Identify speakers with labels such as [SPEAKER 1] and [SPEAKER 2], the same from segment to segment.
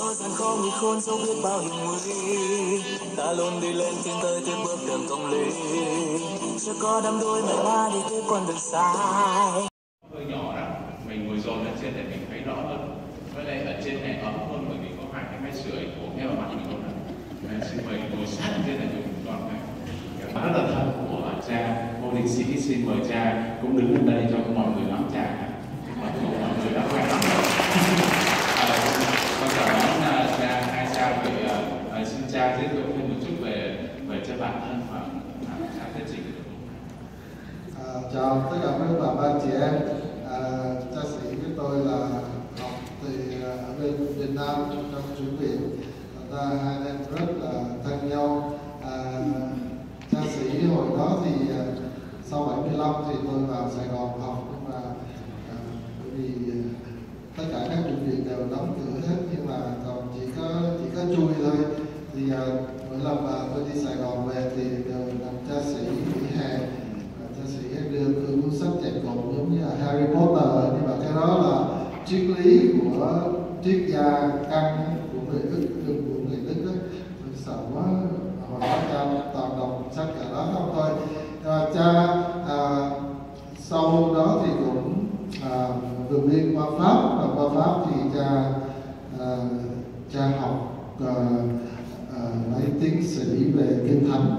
[SPEAKER 1] gian khó nguy khốn dẫu biết bao hiểm nguy, ta luôn đi lên tiến tới tiếp bước đường công lý, chưa có đắm đuối mãi mãi đi tới con đường sai.
[SPEAKER 2] Hơi nhỏ đó, mình ngồi dồn lên trên để mình thấy rõ hơn. Với lại ở trên này ấm hơn bởi vì có hai cái máy sưởi của theo mặt mình luôn đó. Xin mời ngồi sát trên này dùng toàn này. Rất là thân của cha Ngô Đình Sĩ, xin mời cha cũng đứng lên đây cho mọi người nắm trà. Mọi người đã khỏe lắm rồi. Con chào đón cha, hai cha vậy. Xin cha giới thiệu thêm một chút về cho bản thân và cha thuyết trình.
[SPEAKER 3] Chào tất cả các bà ba chị em. Cha sĩ với tôi là học từ ở bên Việt Nam trong chủ viện. Ta hai anh em rất là thân nhau. Cha sĩ hồi đó thì sau 75 thì tôi vào Sài Gòn học, nhưng mà bởi vì tất cả các chủ viện đều đóng cửa hết, nhưng mà còn chỉ có chui thôi. Thì mỗi lần mà tôi đi Sài Gòn về thì đều gặp cha sĩ nghỉ hè. Cha sĩ đưa tôi cuốn sách chạy cùng giống như là Harry Potter, nhưng mà cái đó là triết lý của triết gia Căn của người Đức, tôi sợ quá hồi đó cha toàn đọc sách cả đó không thôi. Cha sau đó thì cũng vượt biên qua Pháp, và qua Pháp thì cha học mấy tiến sĩ về kinh thánh.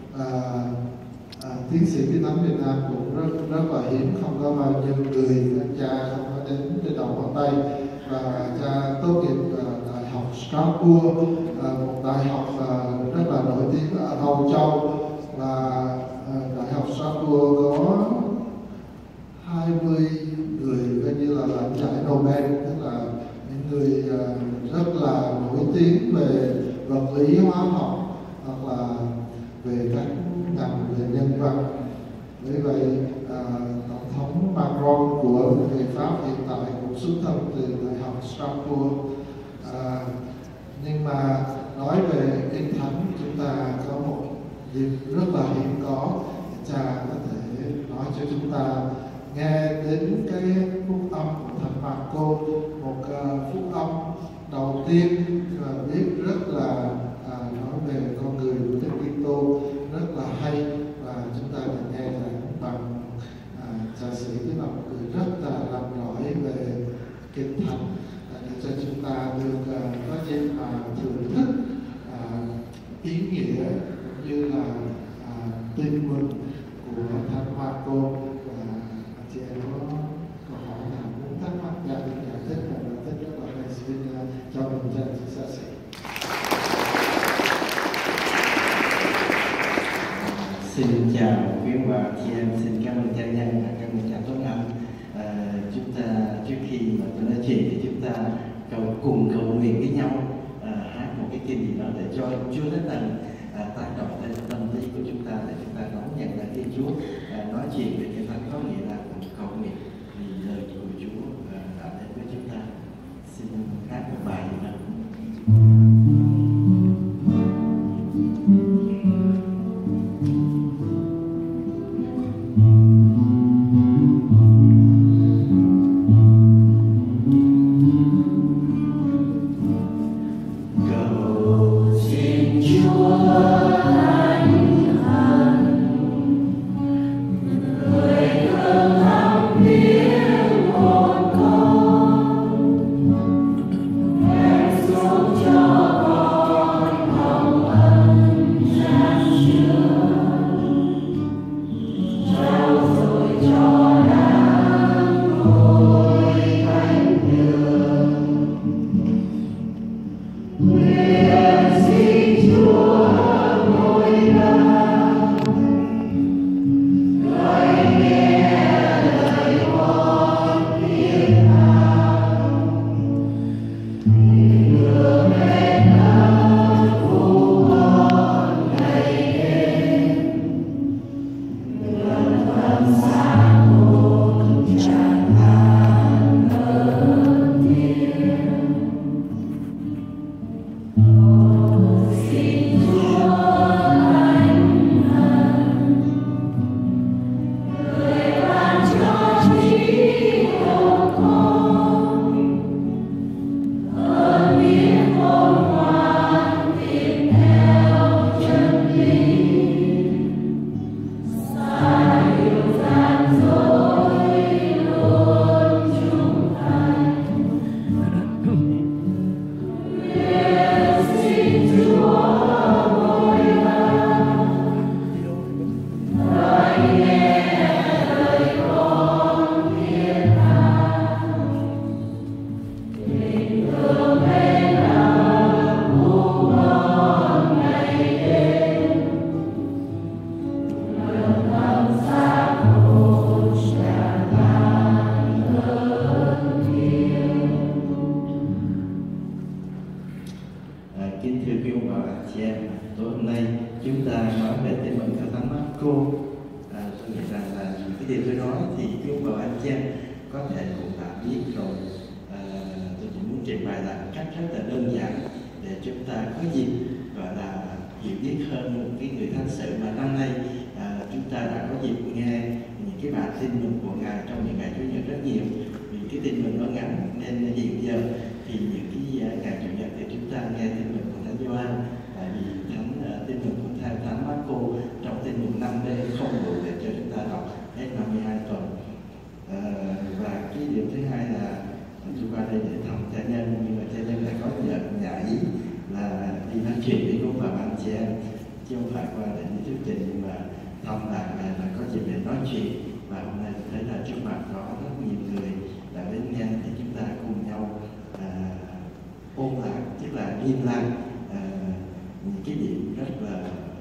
[SPEAKER 3] Tiến sĩ kinh thánh Việt Nam cũng rất là hiếm, không có bao nhiêu người, nên cha không có đến trên đầu ngón tay. Và cha tốt nghiệp đại học Strasbourg, một đại học rất là nổi tiếng ở Âu Châu. Và đại học Strasbourg có 20 người coi như là lãnh giải Nobel, tức là những người rất là nổi tiếng về vật lý, hóa học hoặc là về các ngành về nhân văn. Bởi vậy tổng thống Macron của người Pháp hiện tại cũng xuất thân từ đại học Strasbourg. Nhưng mà nói về kinh thánh, chúng ta có một dịp rất là hiếm có, cha có thể nói cho chúng ta nghe đến cái phúc âm của Thánh Marco, một phúc âm đầu tiên và biết rất là nói về con người của Đức Kitô rất là hay, và chúng ta được nghe giảng bằng cha sĩ với là một người rất là làm giỏi về kinh thánh, để cho chúng ta được có dịp mà thưởng thức ý nghĩa cũng như là tin mừng của Thánh Marco. Chị em có câu hỏi nào muốn thắc mắc ra được giải thích và giải thích rất là hay, xin cho mình cha sĩ.
[SPEAKER 4] Xin chào quý bà chị em, xin cảm ơn cha Nhân và cảm ơn cha Tuấn Anh. Chúng ta trước khi mà tôi nói chuyện thì chúng ta cùng cầu nguyện với nhau, hát một cái kinh gì đó để cho Chúa Thánh Thần tác động đến tâm lý của chúng ta, để chúng ta đón nhận lại Thiên Chúa. Nói chuyện về cái văn có nghĩa là cầu nguyện vì lời của Chúa đã đến với chúng ta. Xin hát một bài gì đó.
[SPEAKER 5] Người thương lắm biết một con
[SPEAKER 4] Kính thưa quý ông bà và chị em, tối hôm nay chúng ta nói về Tin mừng theo Thánh Marco. Tôi nghĩ rằng là cái điều tôi nói thì quý ông bà và chị em có thể cũng đã biết rồi. Tôi chỉ muốn trình bày là cách rất là đơn giản để chúng ta có dịp gọi là hiểu biết hơn cái người thánh sự mà năm nay chúng ta đã có dịp nghe những cái bài tin mừng của Ngài trong những ngày Chủ nhật rất nhiều. Vì cái tin mừng nó ngắn nên hiện giờ thì những cái ngày Chủ nhật thì chúng ta nghe tin mừng của Thánh Gioan, tại vì tin mừng của Thánh Marco trong tin mừng 5D không đủ để cho chúng ta đọc hết 52 tuần. Và cái điều thứ hai là chúng ta đây để thăm cha nhân, nhưng mà cha nhân lại có nhà ý là đi nói chuyện với cô và bạn chị em, chứ không phải qua để đi thuyết trình, nhưng mà thăm bạn là có dịp để nói chuyện. Và hôm nay tôi thấy là trước mặt có rất nhiều người đã đến nghe thì chúng ta cùng nhau ôn lại, tức là nghiêm lại những cái điểm rất là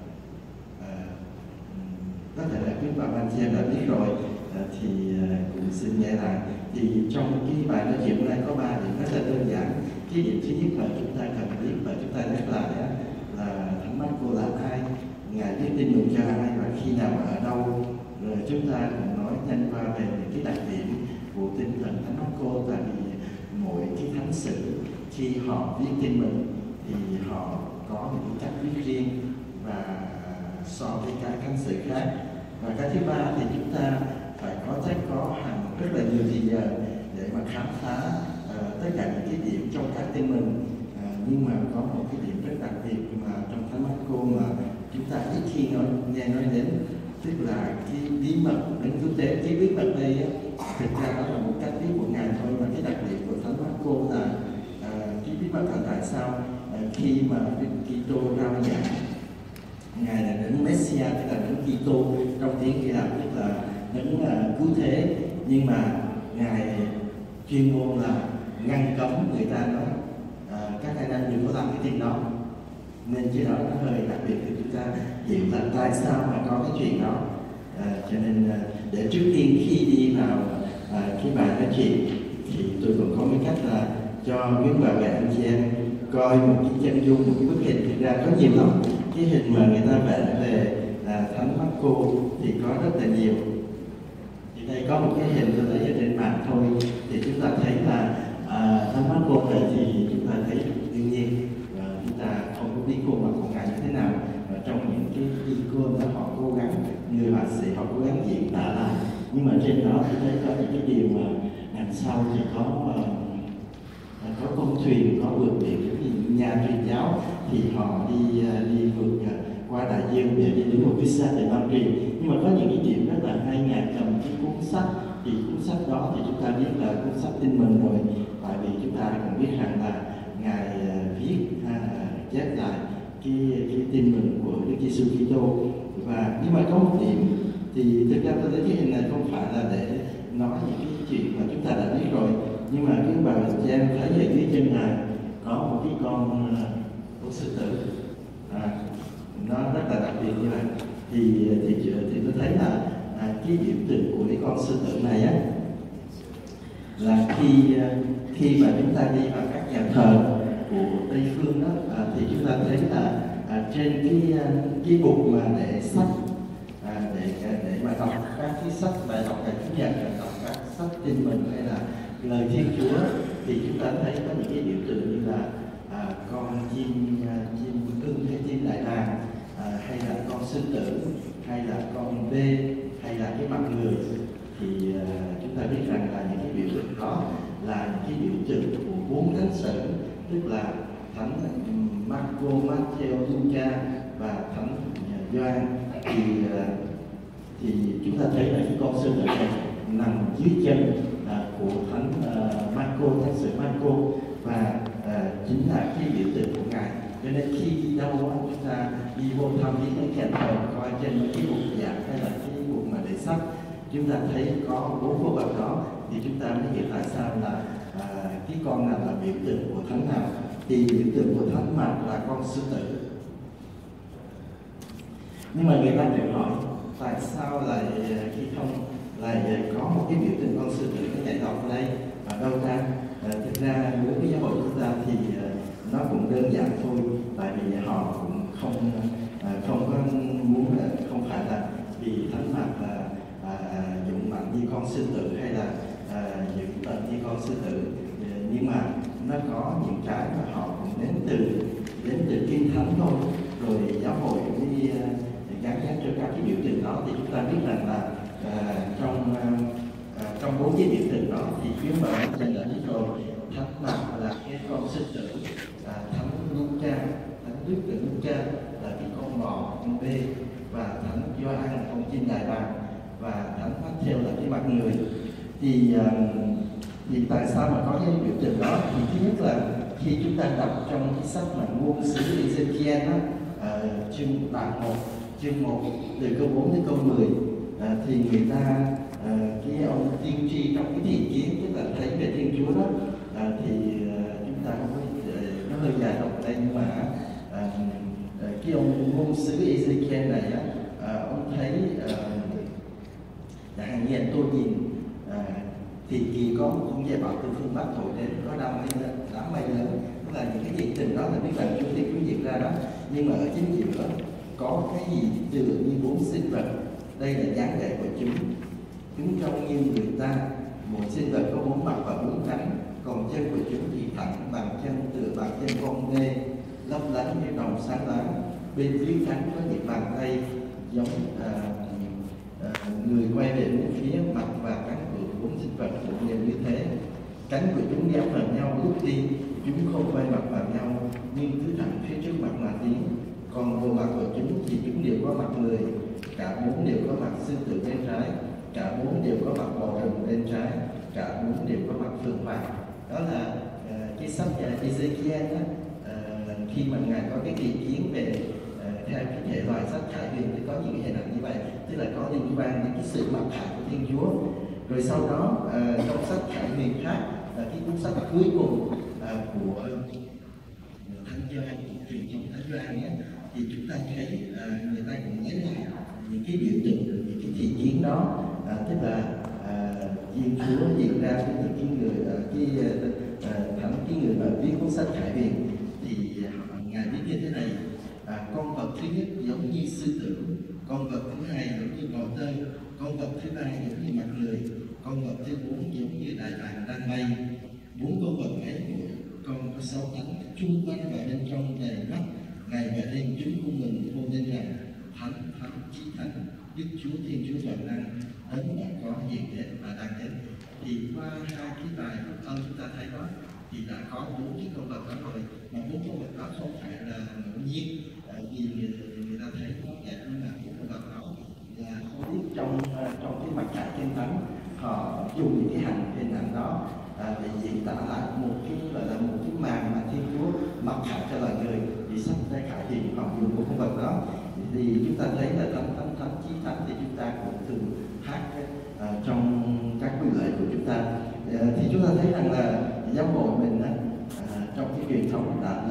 [SPEAKER 4] có thể là quý bà bạn chị em đã biết rồi, thì cũng xin nghe lại. Thì trong cái bài nói chuyện hôm nay có 3 điểm rất là đơn giản. Cái điểm thứ nhất là chúng ta cần biết và chúng ta nhắc lại là Thánh Marco là ai, Ngài viết tin mừng cho ai và khi nào và ở đâu. Rồi chúng ta cũng nói nhanh qua về những cái đặc điểm của tinh thần Thánh Marco, tại vì mỗi cái thánh sử khi họ viết tin mừng thì họ có những cách viết riêng và so với các thánh sử khác. Và cái thứ ba thì chúng ta phải có hàng rất là nhiều thời giờ để mà khám phá tất cả những cái điểm trong các tin mừng. Nhưng mà có một cái điểm rất đặc biệt mà trong Thánh Marco mà chúng ta ít khi nghe nói đến, tức là cái bí mật đến cứu tế. Cái bí mật này thực ra đó là một cách viết của Ngài thôi, mà cái đặc điểm của Thánh Marco là cái bí mật là tại sao khi mà Kitô rao giảng Ngài là đấng Messia, tức là đấng Kitô trong tiếng Hy Lạp, tức là đấng cứu thế, nhưng mà Ngài chuyên môn là ngăn cấm người ta nói các anh em đừng có làm cái chuyện đó. Nên chứ đó nó hơi đặc biệt thì chúng ta hiểu là tại sao mà có cái chuyện đó. Cho nên để trước tiên khi đi vào cái bài nói chuyện thì tôi cũng có cái cách là cho quý bà mẹ anh chị em coi một cái chân dung, một cái bức hình. Thực ra có nhiều lắm cái hình mà người ta vẽ về Thánh Marco thì có rất là nhiều. Thì đây có một cái hình tôi thấy ở trên mạng thôi, thì chúng ta thấy là Thánh Marco này thì chúng ta thấy đương nhiên chúng ta không có biết khuôn mặt của Ngài như thế nào. Và trong những cái icon đó họ cố gắng, người họa sĩ họ cố gắng diễn tả lại, nhưng mà trên đó tôi thấy có những cái điều mà đằng sau thì có con thuyền, có vượt biển. Những nhà truyền giáo thì họ đi vượt qua đại dương để đi đến một cái xa để loan truyền. Nhưng mà có những cái điểm rất là hay. Ngài cầm cái cuốn sách, thì cuốn sách đó thì chúng ta biết là cuốn sách tin mừng rồi, tại vì chúng ta cũng biết rằng là Ngài viết chép lại cái tin mừng của Đức Giêsu Kitô. Và nhưng mà có một điểm thì thực ra tôi thấy cái hình này không phải là để nói những cái chuyện mà chúng ta đã biết rồi, nhưng mà cái bà chị em thấy ở dưới chân này có một cái con sư tử, nó rất là đặc biệt như vậy. Thì tôi thấy là cái biểu tượng của cái con sư tử này là khi mà chúng ta đi vào các nhà thờ của Tây phương đó, thì chúng ta thấy là trên cái bục mà để sách, để mà đọc các cái sách bài đọc ngày Chủ nhật, đọc các sách tin mừng hay là lời Thiên Chúa, thì chúng ta thấy có những cái biểu tượng như là con chim ưng hay chim đại bàng, hay là con sư tử, hay là con bê, hay là cái mặt người. Thì chúng ta biết rằng là những cái biểu tượng đó là những cái biểu tượng của 4 thánh sử, tức là Thánh Marco, Matthew, Luca và Thánh Gioan. Thì chúng ta thấy là cái con sư tử này nằm dưới chân của Thánh Marco, thánh sử Marco, và chính là cái biểu tượng của Ngài. Cho nên khi đi đâu chúng ta đi vô thăm những cái nhà thờ, coi trên cái bục giảng hay là cái bục mà để sách, chúng ta thấy có 4 khuôn mặt đó, thì chúng ta mới hiểu tại sao là cái con nào là biểu tượng của thánh nào. Thì biểu tượng của thánh Mạc là con sư tử. Nhưng mà người ta tự hỏi tại sao lại khi không lại có một cái biểu tượng con sư tử nó nhảy lọt ở đây ở đâu ra? Thực ra đối với giáo hội chúng ta thì nó cũng đơn giản thôi, cái mà họ cũng đến từ Kinh Thánh thôi, rồi giáo hội đi gắn ghép cho các cái biểu tượng đó. Thì chúng ta biết rằng là trong 4 cái biểu tượng đó thì khuyến mở dành đã biết rồi, thánh mạc là cái con sư tử, thánh Luca, thánh Đức tử Luca là cái con bò, con bê, và thánh Gioan là con chim đại bàng, và thánh Matthew là cái mặt người. Thì tại sao mà có cái biểu tượng đó? Thì thứ nhất là khi chúng ta đọc trong cái sách mà ngôn sứ Ezekiel đó, chương đoạn 1, chương 1 từ câu 4 đến câu 10, thì người ta cái ông tiên tri trong cái thị kiến, tức là thấy về Thiên Chúa đó, thì chúng ta không có nó hơi dài đọc ở đây, nhưng mà cái ông ngôn sứ Ezekiel này á, ông thấy hàng như tôi nhìn thì kỳ có một con dê bọ từ phương Bắc thổi đến, có đám mây lớn, tức là những cái hiện tượng đó là biết là Chúa thì quý diễn ra đó. Nhưng mà ở chính giữa có cái gì từ như 4 sinh vật, đây là dáng vẻ của chúng trông như người ta. Một sinh vật có 4 mặt và 4 cánh, còn chân của chúng thì thẳng bằng chân, tựa bằng chân con dê, lấp lánh như đồng sáng láng. Bên dưới cánh có những bàn tay giống người quay về phía mặt và cánh của 4 sinh vật cũng đều như thế. Cánh của chúng ghép vào nhau lúc đi, chúng không quay mặt vào nhau nhưng cứ thẳng phía trước mặt mà tiến. Còn bộ mặt của chúng thì chúng đều có mặt người, cả 4 đều có mặt sư tử bên trái, cả 4 đều có mặt bò rừng bên trái, cả 4 đều có mặt phượng hoàng. Đó là cái sách Ezekiel đó. Khi mà ngài có cái ý kiến về theo cái thể loại sách Khải Huyền thì có những hình ảnh như vậy, tức là có liên quan đến cái sự mặc khải của Thiên Chúa. Rồi sau đó trong sách Khải Huyền khác, cái cuốn sách cuối cùng của Thánh Gioan, truyền trong Thánh Gioan ấy, thì chúng ta thấy người ta cũng nhớ lại những cái biểu tượng, những cái thị kiến đó, tức là Thiên Chúa diễn ra với những cái người cái người mà viết cuốn sách Khải Huyền, thì ngài viết như thế này: con vật thứ nhất giống như sư tử, con vật thứ hai giống như bò tơ, con vật thứ ba giống như mặt người, con vật thứ 4 giống như đại bàng đang bay. 4 con vật ấy mỗi con có 6 cánh, chung quanh và bên trong đầy mắt, ngày và đêm chúng cung mình hô lên rằng: Thánh, Thánh, Chí Thánh, Đức Chúa Thiên Chúa Toàn Năng, Đấng đã có hiện đến và đang đến. Thì qua 2 cái bài phúc âm chúng ta thấy đó, thì đã có 4 cái con vật đó rồi, mà 4 con vật đó không phải là ngẫu nhiên, vì người ta thấy có vẻ như là 4 con vật đó là không biết trong cái mặt trải Kinh Thánh họ dùng những cái hình ảnh đó để diễn tả lại một cái gọi là một cái màn mà Thiên Chúa mặc khải cho loài người. Thì sách Khải thì họ dùng một con vật đó, thì chúng ta thấy là thánh chí thánh thì chúng ta cũng thường hát trong các buổi lễ của chúng ta. Thì chúng ta thấy rằng là giáo hội mình trong cái truyền thống đã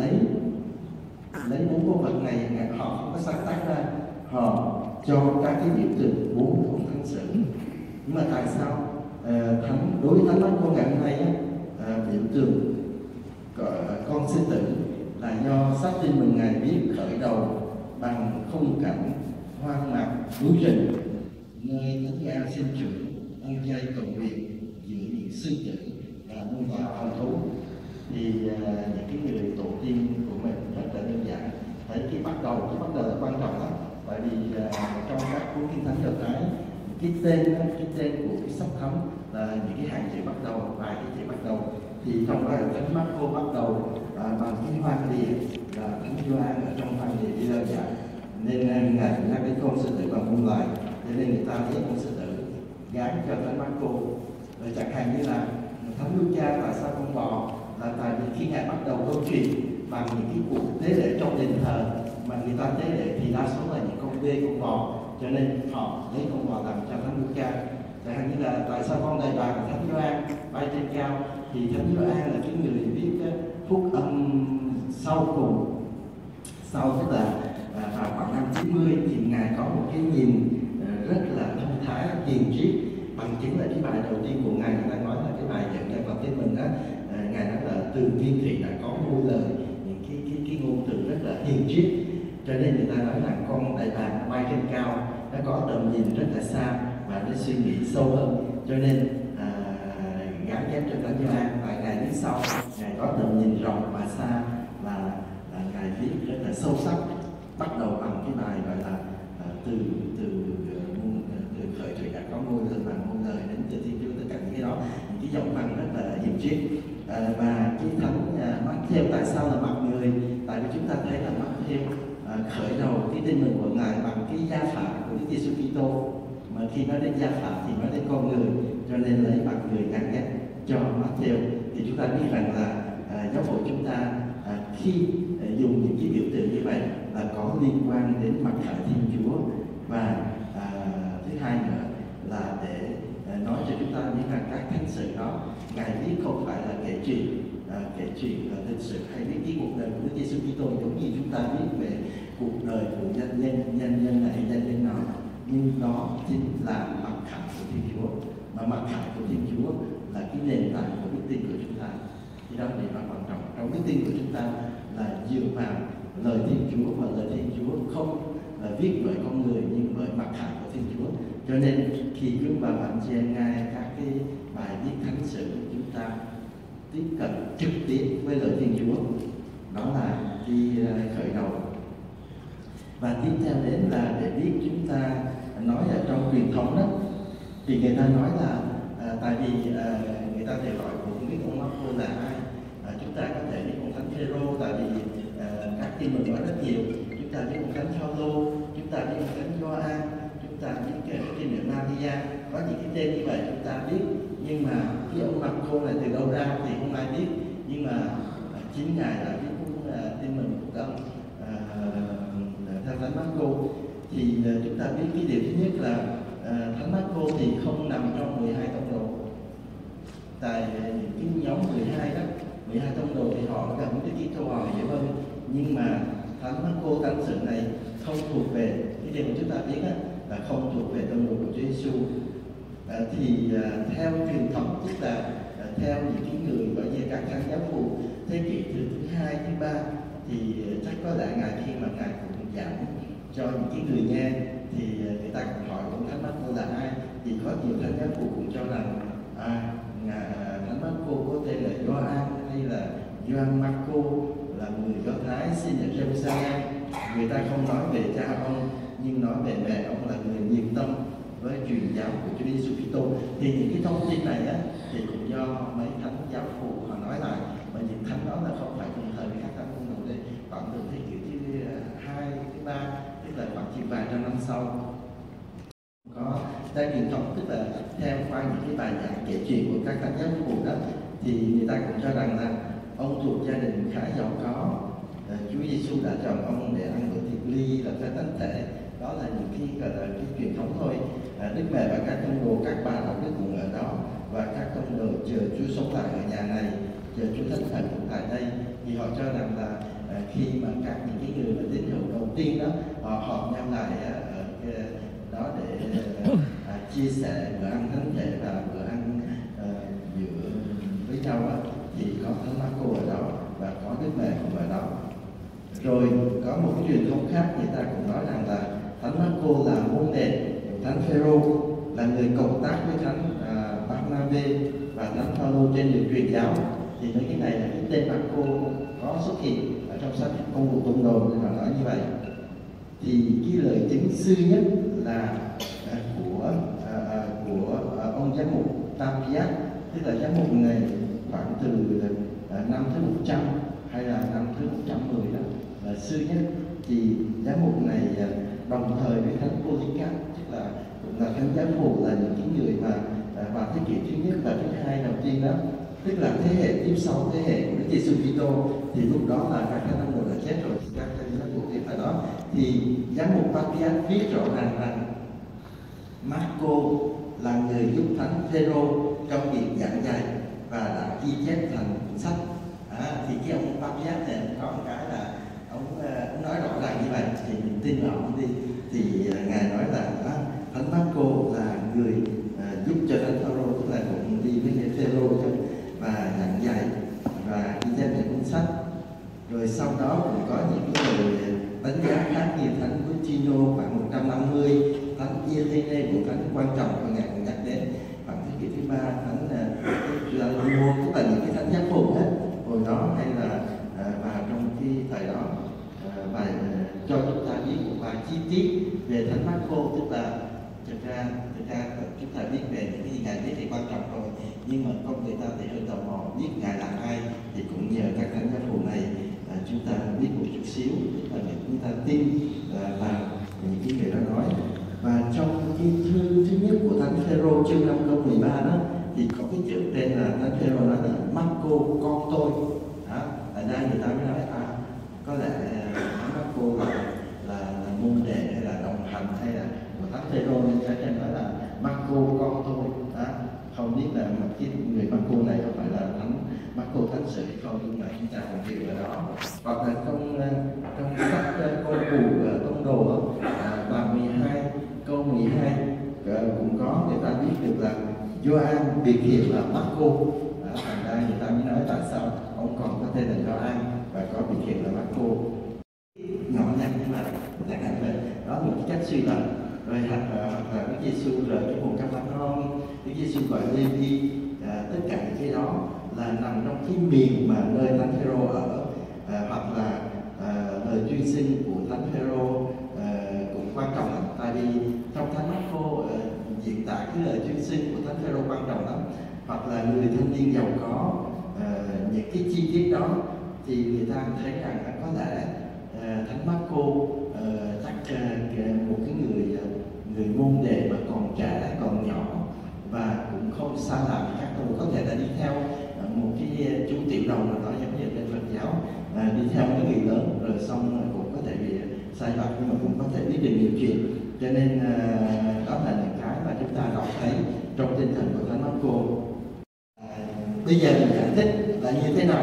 [SPEAKER 4] lấy 4 con vật này, họ không có sáng tác ra, họ cho các cái biểu tượng 4 con thánh sử. Nhưng mà tại sao đối với Thánh Marco ngày hôm nay biểu tượng con sư tử là do sách Tin Mừng ngài viết khởi đầu bằng khung cảnh hoang mạc núi rừng, nơi Thánh Gioan sinh trưởng, ăn chay cầu nguyện giữa những sư tử và muôn vàn con thú. Thì những cái người tổ tiên của mình rất là đơn giản, thấy cái bắt đầu là quan trọng lắm. Tại vì trong các cuốn Kinh Thánh Do Thái, cái tên của cái sách thánh là những cái hàng chữ bắt đầu, vài cái chữ bắt đầu. Thì trong bài Thánh Marco bắt đầu bằng cái hoang địa, là Thánh Gioan ở trong hoang địa đi lời dạy, nên ngài nhắc đến con sư tử bằng muôn loài, cho nên người ta lấy con sư tử gán cho Thánh Marco. Rồi chẳng hạn như là Thánh Luca tại sao con bò, là tại vì khi ngài bắt đầu câu chuyện bằng những cái cuộc tế lễ trong đền thờ mà người ta tế lễ thì đa số là những con dê, con bò, cho nên họ lấy con bò làm cho Thánh Luca. Chẳng hạn như là tại sao con đại bàng của Thánh Gioan bay trên cao, thì Thánh Gioan là cái người viết phúc âm sau cùng, sau tức là vào khoảng năm 90 thì ngài có một cái nhìn rất là thông thái, hiền triết, bằng chứng là cái bài đầu tiên của ngài đang nói là cái bài dẫn ra vào Tin Mừng đó. Ngài nói là từ thiên thị đã có ngôn lời, những cái ngôn từ rất là hiền triết, cho nên người ta nói là con đại bàng bay trên cao, nó có tầm nhìn rất là xa và nó suy nghĩ sâu hơn, cho nên gắn ghép chép cho Thánh Gioan, và ngài viết sau, ngài có tầm nhìn rộng và xa, và ngài viết rất là sâu sắc, bắt đầu bằng cái bài gọi là từ khởi thủy đã có ngôi lời và ngôi lời đến từ Thiên Chúa, tất cả những cái đó, những cái dòng văn rất là hiểm triết. Và cái Thánh Matthew tại sao là mặt người? Tại vì chúng ta thấy là Matthew khởi đầu cái tin mừng của ngài bằng cái gia phả của Đức Giêsu Kitô, mà khi nói đến gia phả thì nói đến con người, cho nên lấy mặt người gắn ghép cho Matthew. Thì chúng ta biết rằng là giáo hội chúng ta khi dùng những cái biểu tượng như vậy là có liên quan đến mặt khải Thiên Chúa, và thứ hai nữa là để nói cho chúng ta biết rằng các thánh sự đó ngài viết không phải là kể chuyện là lịch sử hay viết cái cuộc đời của Đức Giêsu Kitô giống như chúng ta biết về cuộc đời của nhân nhân này nhân nhân nào, nhưng đó chính là mặt khải của Thiên Chúa, mà mặt khải của Thiên Chúa là cái nền tảng của đức tin của chúng ta. Thì đó là điều quan trọng trong đức tin của chúng ta, là dựa vào lời Thiên Chúa, và lời Thiên Chúa không viết bởi con người nhưng bởi mặt khải của Thiên Chúa. Cho nên khi chúng bà bạn chị em nghe các cái bài viết thánh sự, chúng ta tiếp cận trực tiếp với lời Thiên Chúa, đó là đi khởi đầu. Và tiếp theo đến là để biết chúng ta nói ở trong truyền thống đó, thì người ta nói là tại vì người ta đều hỏi cũng biết ông Marco là ai, chúng ta có thể biết ông Thánh Phêrô, tại vì các tin mừng nói rất nhiều, chúng ta biết ông Thánh Phaolô, chúng ta biết ông Thánh Gioan, chúng ta biết cái tin mừng Maria, có những cái tên như vậy chúng ta biết, nhưng mà cái ông Marco này từ đâu ra thì không ai biết, nhưng mà chính ngài đã viết tin mừng của ông theo Thánh Marco. Thì chúng ta biết cái điều thứ nhất là Thánh Marco thì không nằm trong 12 tông đồ. Tại những cái nhóm 12 đó, 12 tông đồ thì họ gần với Đức Kitô, họ hiểu hơn, nhưng mà Thánh Marco tăng sự này không thuộc về cái điều mà chúng ta biết đó, là không thuộc về tông đồ của Chúa Giêsu. Thì theo truyền thống, tức là theo những cái người gọi như các thánh giáo phụ thế kỷ thứ 2, thứ 3, thì chắc có lẽ ngài khi mà ngài cũng giảng cho những cái người nghe thì người ta cũng hỏi ông Thánh Marco là ai, thì có nhiều thánh giáo phụ cũng cho rằng Thánh Marco có tên là Gioan hay là Gioan Marco, là người Do Thái sinh ở Jerusalem. Người ta không nói về cha ông nhưng nói về mẹ ông là người nhiệt tâm với truyền giáo của Chúa Giêsu Kitô. Thì những cái thông tin này á thì cũng do mấy thánh giáo phụ họ nói lại, và những thánh đó là không phải cùng thời với các thánh công đồ đây, khoảng từ thế kỷ thứ 2, thứ 3, tức là khoảng chừng vài trăm năm sau. Có theo truyền thống, tức là theo qua những cái bài giảng kể chuyện của các thánh giáo phụ đó, thì người ta cũng cho rằng là ông thuộc gia đình khá giàu có. Chúa Giêsu đã chọn ông để ăn bữa tiệc ly là phép thánh thể. Đó là những cái gọi là cái truyền thống thôi. Đức Mẹ và các tông đồ, các bà đạo đức cũng ở đó, và các tông đồ chờ Chúa sống lại ở nhà này, chờ Chúa thánh thần cũng tại đây. Thì họ cho rằng là khi mà các những cái người mà tín hữu đầu tiên đó họ họp nhau lại ở đó để chia sẻ bữa ăn thánh thể và bữa ăn giữa với nhau đó, thì có Thánh Marco ở đó và có Đức Mẹ cũng ở đó. Rồi có một cái truyền thống khác, người ta cũng nói rằng là Thánh Marco là môn đệ của Thánh Phêrô, là người cộng tác với Thánh Barnabê và Thánh Phaolô trên đường truyền giáo. Thì mấy cái này là cái tên Marco có xuất hiện ở trong sách Công vụ Tông đồ, thì họ nói như vậy. Thì cái lời chứng xưa nhất là của ông giám mục Papias, tức là giám mục này khoảng từ năm thứ 100 hay là năm thứ 110 đó là xưa nhất. Thì giám mục này đồng thời với Thánh Polycarp, tức là cũng là thánh giáo phụ, là những cái người mà vào thế kỷ thứ nhất và thứ hai đầu tiên đó, tức là thế hệ tiếp sau thế hệ của Đức Giêsu Kitô. Thì lúc đó là các thánh đồ đã chết rồi, các thánh giáo phụ tiếp ở đó. Thì giám mục Papias viết rõ ràng rằng Marco là người giúp Thánh Phêrô trong việc giảng dạy và đã ghi chép thành cuốn sách. Thì cái ông Papias này có một cái là ông nói rõ ràng như vậy, thì mình tin vào ông đi. Thì ngài nói là Thánh Marco là người giúp cho Thánh Phaolô, tức là cũng đi với người Phêrô và giảng dạy và ghi chép thành cuốn sách. Rồi sau đó cũng có những cái người đánh giá khác như Thánh Agostino khoảng 150, Thánh Irenee, một thánh quan trọng mà ngài cũng nhắc đến khoảng thế kỷ thứ 3, Thánh là nguồn, tức là những cái thánh giá phù hết hồi đó, hay là và trong cái thời đó bài cho chúng ta biết một vài chi tiết về thánh Marco, tức là thực ra chúng ta biết về những cái gì ngài viết thì quan trọng rồi, nhưng mà con người ta thì hơi tò mò biết ngài là ai, thì cũng nhờ các thánh giá phù này chúng ta biết một chút xíu, tức là chúng ta tin vào những cái người đó nói. Và trong cái thư thứ nhất của thánh Phêrô chương 5 câu 13 đó thì có cái chữ tên là thánh Phêrô nói là Marco con tôi. Ở đây người ta mới nói có lẽ thánh Marco là môn đệ hay là đồng hành hay là của thánh Phêrô, nên phải trên nói là Marco con tôi. Không biết là cái người Marco này có phải là thánh Marco thánh sự hay không, nhưng mà chúng ta còn hiểu ở đó. Hoặc là trong sách con cụ tông đồ bài 12 câu 12 cũng có người ta biết được là Gioan biệt hiệu là Marco. Thành ra người ta mới nói tại sao ông còn có tên là Gioan và có biệt hiệu là Marco. Nhỏ nhặt nhưng mà đại khái là đó là một cách suy luận. Rồi Đức Giêsu rồi cái vùng trong Thánh Non, Đức Giêsu gọi Lê-vi, tất cả những cái đó là nằm trong cái miền mà nơi thánh Phêrô ở, hoặc là lời tuyên xưng của thánh Phêrô cũng quan trọng lắm, tại vì trong thánh Marco diễn tả cái lời tuyên xưng của thánh Phêrô quan trọng lắm. Hoặc là người thanh niên giàu có, những cái chi tiết đó thì người ta thấy rằng có lẽ thánh Marco chắc một cái người môn đệ mà còn trẻ, còn nhỏ và cũng không xa lạ các tôi, có thể là đi theo một cái chú tiểu đồng nào đó giống như bên Phật giáo, đi theo mấy người lớn rồi xong cũng có thể bị sai vặt, nhưng mà cũng có thể biết được nhiều chuyện. Cho nên đó là những cái mà chúng ta đọc thấy trong tinh thần của thánh Marco. Bây giờ mình giải thích là như thế nào.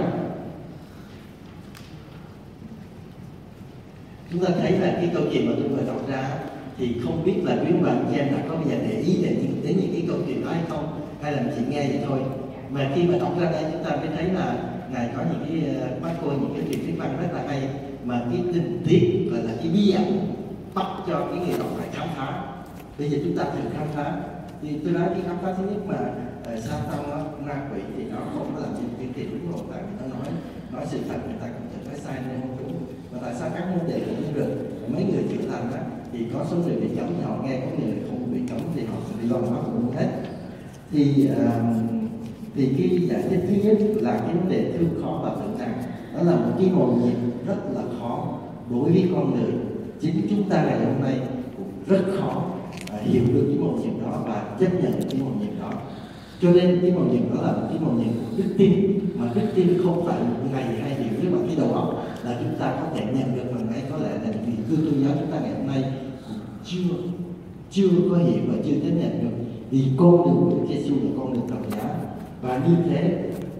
[SPEAKER 4] Chúng ta thấy là cái câu chuyện mà tôi vừa đọc ra thì không biết là quý bạn chị em đã có bây giờ để ý đến những cái câu chuyện đó hay không, hay là chỉ nghe vậy thôi. Mà khi mà đọc ra đây chúng ta mới thấy là ngài có những cái Marco, những cái chuyện thuyết văn rất là hay, mà cái tình tiết gọi là cái bí ẩn bắt cho cái người đọc phải khám phá. Bây giờ chúng ta thử khám phá. Thì tôi nói cái khám phá thứ nhất mà Satan ma quỷ thì nó không có làm gì cái chuyện đúng rồi, tại vì nó nói sự thật, người ta cũng thể nói sai nên không đúng. Và tại sao các môn đệ cũng được, mấy người chữa lành đó thì có số người bị cấm thì họ nghe, có người không bị cấm thì họ sẽ đi lo nó cũng hết. Thì cái giải thích thứ nhất là cái vấn đề thương khó và tự nạn, đó là một cái mầu nhiệm rất là khó đối với con người. Chính chúng ta ngày hôm nay cũng rất khó hiểu được cái mầu nhiệm đó và chấp nhận cái mầu nhiệm đó. Cho nên cái mầu nhiệm đó là cái mầu nhiệm của đức tin, mà đức tin không phải một ngày hay hiểu với bằng cái đầu óc là chúng ta có thể nhận được. Bằng ấy có lẽ là những cư tôn giáo chúng ta ngày hôm nay cũng chưa có hiểu và chưa chấp nhận được, vì con đường của Đức Giêsu là con đường thập giá. Và như thế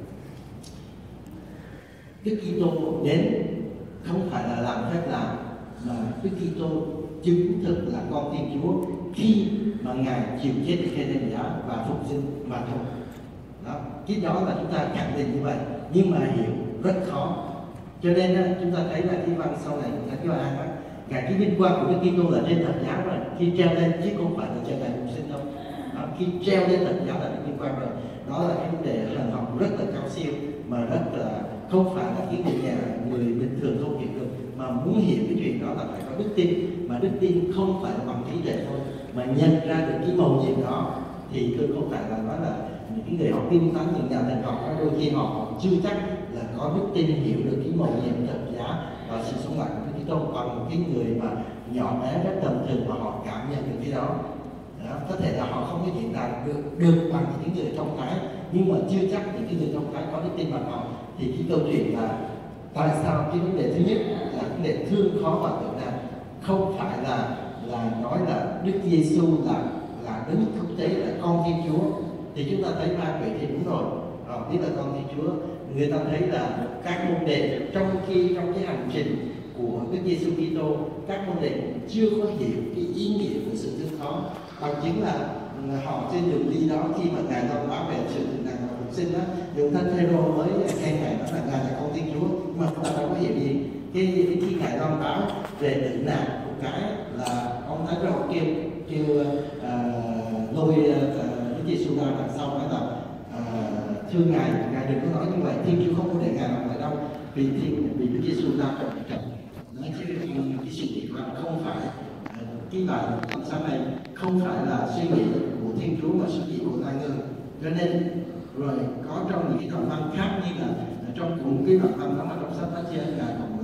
[SPEAKER 4] Đức Kitô đến không phải là làm phép lạ, mà Đức Kitô chứng thực là con Thiên Chúa khi mà ngài chịu chết trên thập giá và phục sinh mà thôi. Đó, cái đó là chúng ta khẳng định như vậy, nhưng mà hiểu rất khó. Cho nên chúng ta thấy là cái văn sau này của Thánh Gioan á, ngài cái vinh quang của Đức Kitô là trên thập giá rồi, khi treo lên, chứ không phải là trên đài phục sinh đâu. Đó, khi treo lên thập giá là được vinh quang rồi. Đó là cái vấn đề hành học rất là cao siêu, mà rất là không phải là cái người bình thường không hiểu được, mà muốn hiểu cái chuyện đó là phải có đức tin. Mà đức tin không phải là bằng trí tuệ thôi, mà nhận ra được cái mầu nhiệm đó. Thì tôi không phải là nói là những cái người học kinh thánh, những nhà thần học đôi khi họ chưa chắc là có đức tin hiểu được cái mầu nhiệm thập giá và sự sống lại của Đức Kitô. Còn một cái người mà nhỏ bé rất tầm thường mà họ cảm nhận được cái đó, có thể là họ không có diễn đạt được bằng những người trong cái, nhưng mà chưa chắc những cái người trong cái có đức tin bằng họ. Thì cái câu chuyện là tại sao cái vấn đề thứ nhất là vấn đề thương khó và tự nạn, không phải là nói là Đức Giêsu là đấng thực tế là con Thiên Chúa. Thì chúng ta thấy ma quỷ thì đúng rồi, họ biết là con Thiên Chúa. Người ta thấy là các môn đệ trong cái hành trình của Đức Giêsu Kitô, các môn đệ chưa có hiểu cái ý nghĩa của sự thương khó. Bằng chứng là họ trên đường đi đó, khi mà ngài thông báo về sự thực nạn và phục sinh đó, dùng Thánh Phêrô mới khen ngài nói là ngài là con Thiên Chúa, mà chúng ta đâu có hiểu gì. Khi ngài thông báo về tử nạn một cái là ông Thánh Phêrô kêu lôi Đức Giêsu ra đằng sau, nói là thưa Ngài đừng có nói như vậy, Thiên Chúa không có để Ngài làm vậy đâu, vì Đức Giêsu ra trọng nói chứ cái sự việc đó không phải cái bài sáng này không phải là suy nghĩ của Thiên Chúa mà suy nghĩ của loài người. Cho nên rồi có trong những cái đoạn văn khác như là trong cùng cái đoạn văn đó trong sách Thánh Trên Ngài còn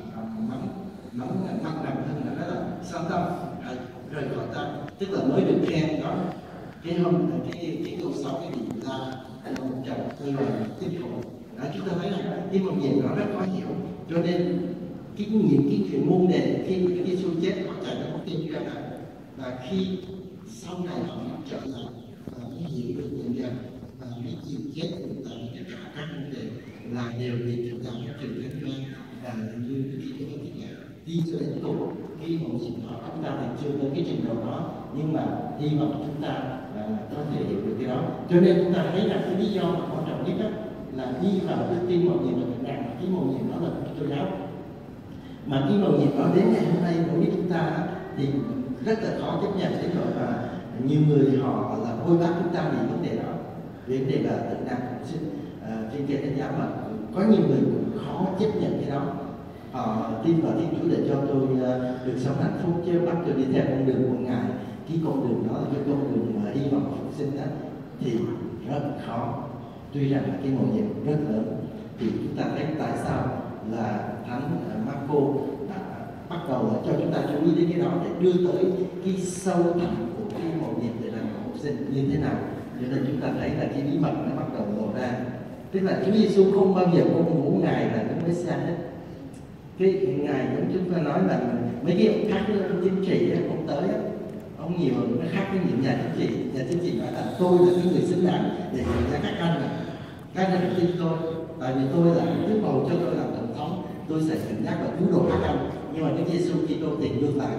[SPEAKER 4] nắm nặng hơn là đó là sanh tâm rời khỏi ta, tức là mới được khen đó cái câu sau cái gì là một chồng tôi là tiếp tục. Chúng ta thấy là cái một nhìn nó rất khó hiểu, cho nên những cái chuyện môn đề khi Đức Giêsu chết họ chạy ra một tin ra là khi sau này họ trở lại và mới hiểu được nhìn rằng và mới chịu chết tại tất cả các vấn đề là đều bị thực tập trong trường thánh quan và như khi chúng ta thích đi cho đến cùng. Khi một chuyện họ chúng ta thì chưa tới cái trình độ đó, nhưng mà hy vọng chúng ta có thể hiểu được cái đó. Cho nên chúng ta thấy rằng cái lý do mà quan trọng nhất đó là đi vào cái tin mầu nhiệm của Ngài, cái mầu nhiệm đó là Kitô giáo. Mà cái mầu nhiệm đó đến ngày hôm nay đối với chúng ta thì rất là khó chấp nhận đến nỗi mà nhiều người họ là bôi bác chúng ta vì vấn đề đó, vấn đề là tự năng trên kia thánh giáo, mà có nhiều người cũng khó chấp nhận cái đó. Họ tin vào Thiên Chúa để cho tôi được sống hạnh phúc, chứ bắt tôi đi theo con đường của Ngài, cái con đường đó là cái con đường mà hy vọng phục sinh đó thì rất khó. Tuy rằng là cái mầu nhiệm rất lớn, thì chúng ta thấy tại sao là Thánh Marco đã bắt đầu cho chúng ta chú ý đến cái đó để đưa tới cái sâu thẳm của cái mầu nhiệm để làm phục sinh như thế nào. Cho nên chúng ta thấy là cái bí mật nó bắt đầu lộ ra, tức là Chúa Giêsu không bao giờ công bố Ngài là Đức Messiah hết. Cái Ngài giống chúng ta nói là mấy cái ông khác ông chính trị ông tới ông nhiều nó khác với những nhà chính trị nói là tôi là cái người xứng đáng để chỉ ra các anh đừng tin tôi, tại vì tôi là Đức bầu cho tôi làm tổng thống, tôi sẽ cân nhắc và cứu độ các anh. Nhưng mà Đức Giêsu Kitô thì ngược lại,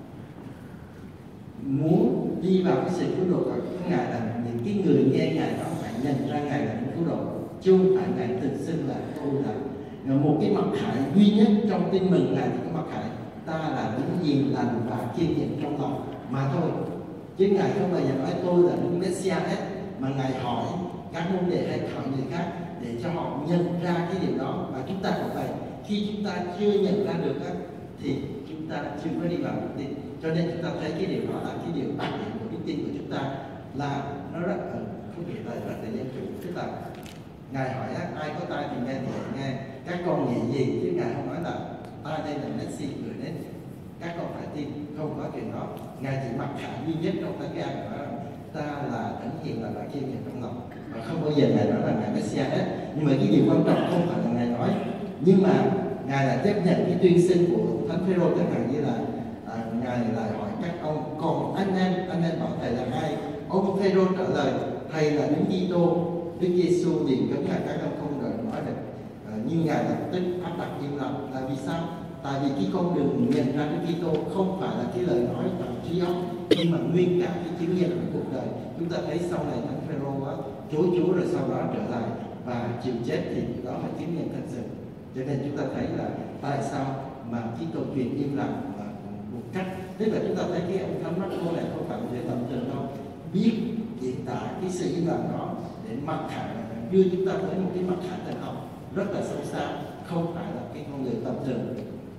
[SPEAKER 4] muốn đi vào cái sự cứu độ của Ngài là những cái người nghe Ngài đó phải nhận ra Ngài là cứu độ, chứ không phải Ngài tự xưng là tôi là một cái mặc khải duy nhất trong tin mừng Ngài. Thì cái mặc khải ta là những hiền lành và kiên nhẫn trong lòng mà thôi, chứ Ngài không bao giờ nói tôi là Đức Messiah hết, mà Ngài hỏi các môn đệ hay hỏi người khác để cho họ nhận ra cái điều đó. Và chúng ta cũng vậy, khi chúng ta chưa nhận ra được đó, thì chúng ta chưa có đi vào đức tin. Cho nên chúng ta thấy cái điều đó là cái điều đặc điểm của đức tin của chúng ta, là nó rất không phải là rất là dân chủ. Tức là Ngài hỏi ai có tai thì nghe, thì nghe, các con nghĩ gì, chứ Ngài không nói là ta đây là Messi người đến, các con phải tin, không có chuyện đó. Ngài chỉ mặc khải duy nhất trong tất cả nói ta là thánh hiền là kiên nhẫn trong lòng, và không bao giờ Ngài nói là Ngài Messiah hết. Nhưng mà cái điều quan trọng không phải là Ngài nói, nhưng mà Ngài là chấp nhận cái tuyên xưng của Thánh Phêrô, chẳng hạn như là Ngài lại hỏi các ông còn anh em bảo thầy là ai? Ông Phêrô trả lời thầy là Đức Kitô. Đức Giêsu liền cấm Ngài các ông không được nói được, nhưng Ngài lập tức áp đặt im lặng. Là vì sao? Tại vì cái con đường nhận ra Đức Kitô không phải là cái lời nói bằng trí óc, nhưng mà nguyên cả cái chứng nghiệm của cuộc đời. Chúng ta thấy sau này Thánh Phêrô chối Chúa rồi sau đó trở lại và chịu chết, thì đó là chứng nghiệm thật sự. Cho nên chúng ta thấy là tại sao mà cái câu chuyện im lặng và một cách, tức là chúng ta thấy cái ông Thánh Marco này không phải là để tầm thường đâu, biết diễn tả cái sự im lặng đó để mặc khải đưa chúng ta tới một cái mặc khải thần học rất là sâu xa, không phải là cái con người tầm thường.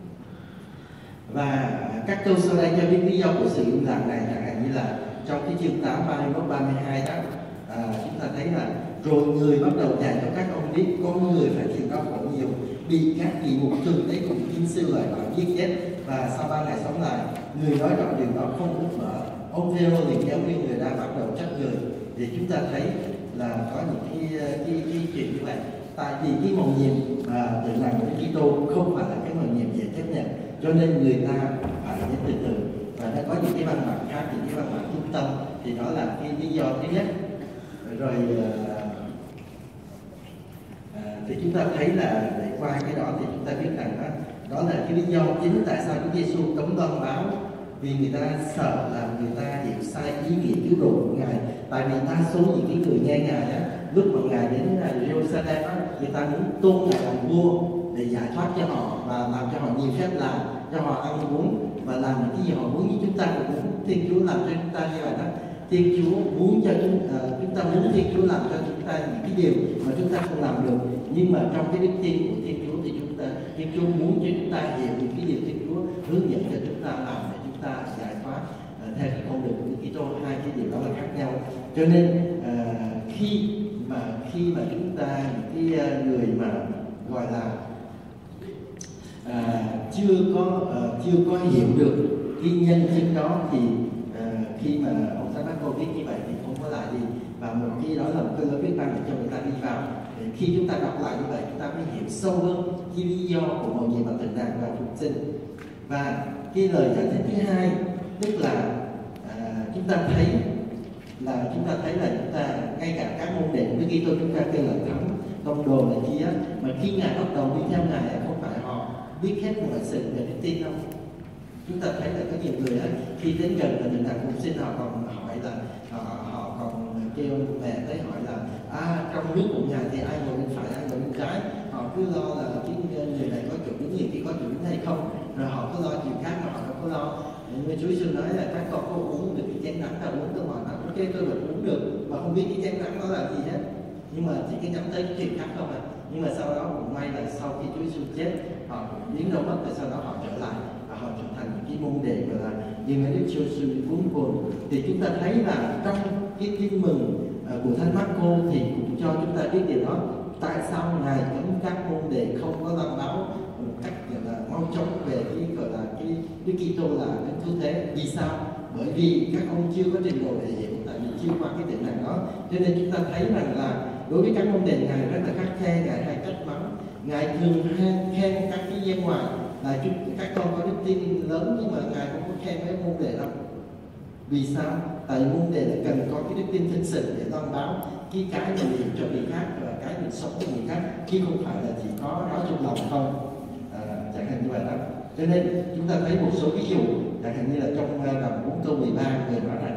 [SPEAKER 4] Và các câu sau đây cho biết lý do của sự im lặng này, chẳng hạn như là trong cái chương 8 31-32 đó, chúng ta thấy là rồi người bắt đầu dạy cho các ông biết con người phải chịu đau khổ nhiều, bị các vị mục thường đấy cùng kinh sư lợi bảo giết chết, và sau 3 ngày sống lại. Người nói rõ điều đó không úp mở. Ông Phêrô liền kéo đi người đã bắt đầu trách người. Thì chúng ta thấy là có những cái chuyện như vậy. Tại vì cái mầu nhiệm mà tự làm của Đức Kitô không phải là cái mầu nhiệm dễ chấp nhận, cho nên người ta phải đến từ từ. Và nó có những cái văn bản khác, những cái văn bản trung tâm, thì đó là cái lý do thứ nhất. Rồi thì chúng ta thấy là để qua cái đó thì chúng ta biết rằng đó là cái lý do chính tại sao Chúa Giêsu cấm loan báo, vì người ta sợ là người ta hiểu sai ý nghĩa cứu độ của Ngài. Tại vì đa số những cái người nghe Ngài đó, lúc mà Ngài đến Jerusalem đó, người ta muốn tôn Ngài làm vua để giải thoát cho họ và làm cho họ nhiều phép làm, cho họ ăn uống và làm những cái gì họ muốn. Như chúng ta cũng muốn Thiên Chúa làm cho chúng ta như vậy đó. Thiên Chúa muốn cho chúng ta muốn Thiên Chúa làm cho chúng ta những cái điều mà chúng ta không làm được, nhưng mà trong cái đức tin của Thiên Chúa thì Thiên Chúa muốn cho chúng ta hiểu những cái điều Thiên Chúa hướng dẫn cho chúng ta làm để chúng ta giải thoát theo cái con đường của Đức Kitô. Hai cái điều đó là khác nhau. Cho nên khi mà chúng ta những cái người mà gọi là chưa có hiểu được cái nhân chứng đó thì khi mà ông Thánh Marco viết như vậy thì không có lại gì, và một cái đó là một cái lời viết ban để cho người ta đi vào. Để khi chúng ta đọc lại như vậy chúng ta mới hiểu sâu hơn cái lý do của mầu nhiệm và thịnh đàn và phục sinh. Và cái lời giải thích thứ hai tức là chúng ta thấy là chúng ta ngay cả các môn đệ của Đức Kitô chúng ta kêu là thánh tông đồ này kia, mà khi Ngài bắt đầu đi theo Ngài không phải họ biết hết mọi sự về đức tin đâu. Chúng ta thấy là có nhiều người ấy, khi đến gần là thịnh đàn phục sinh họ còn hỏi là họ còn kêu mẹ tới hỏi là trong nước của Ngài thì ai ngồi bên phải ai ngồi bên trái. Họ cứ lo là cái người này có chỗ đứng, người kia có chỗ đứng hay không, rồi họ cứ lo chuyện khác mà họ không có lo. Nên Chúa Giêsu nói là các con có uống được cái chén nắng ta uống, tôi hỏi nó ok tôi vẫn uống được mà không biết cái chén nắng đó là gì hết, nhưng mà chỉ cái nhắm tới cái chuyện khác không à. Nhưng mà sau đó cũng may là sau khi Chúa Giêsu chết họ biến đâu mất, rồi sau đó họ trở lại và họ trở thành những cái môn đệ gọi là như mấy Đức Chúa Giêsu cuốn cồn. Thì chúng ta thấy là trong cái tin mừng của Thánh Marco thì cũng cho chúng ta biết điều đó. Tại sao Ngài cấm các môn đệ không có loan báo một cách gọi là mau chóng về cái gọi là cái Đức Kitô là Đấng Cứu Thế? Vì sao? Bởi vì các ông chưa có trình độ để hiểu, tại vì chưa qua cái tình trạng đó. Cho nên chúng ta thấy rằng là đối với các môn đệ Ngài rất là khắt khe, Ngài hay trách mắng, Ngài thường khen các cái dân ngoài là các con có đức tin lớn, nhưng mà Ngài không có khen mấy môn đệ đâu. Vì sao? Tại môn đệ là cần có cái đức tin thực sự để loan báo cái mình hiểu cho người khác và cái mình sống cho người khác, chứ không phải là chỉ có nói trong lòng không. Chẳng hạn như vậy đó. Cho nên chúng ta thấy một số ví dụ, chẳng hạn như là trong đoạn 4 câu 13 người nói rằng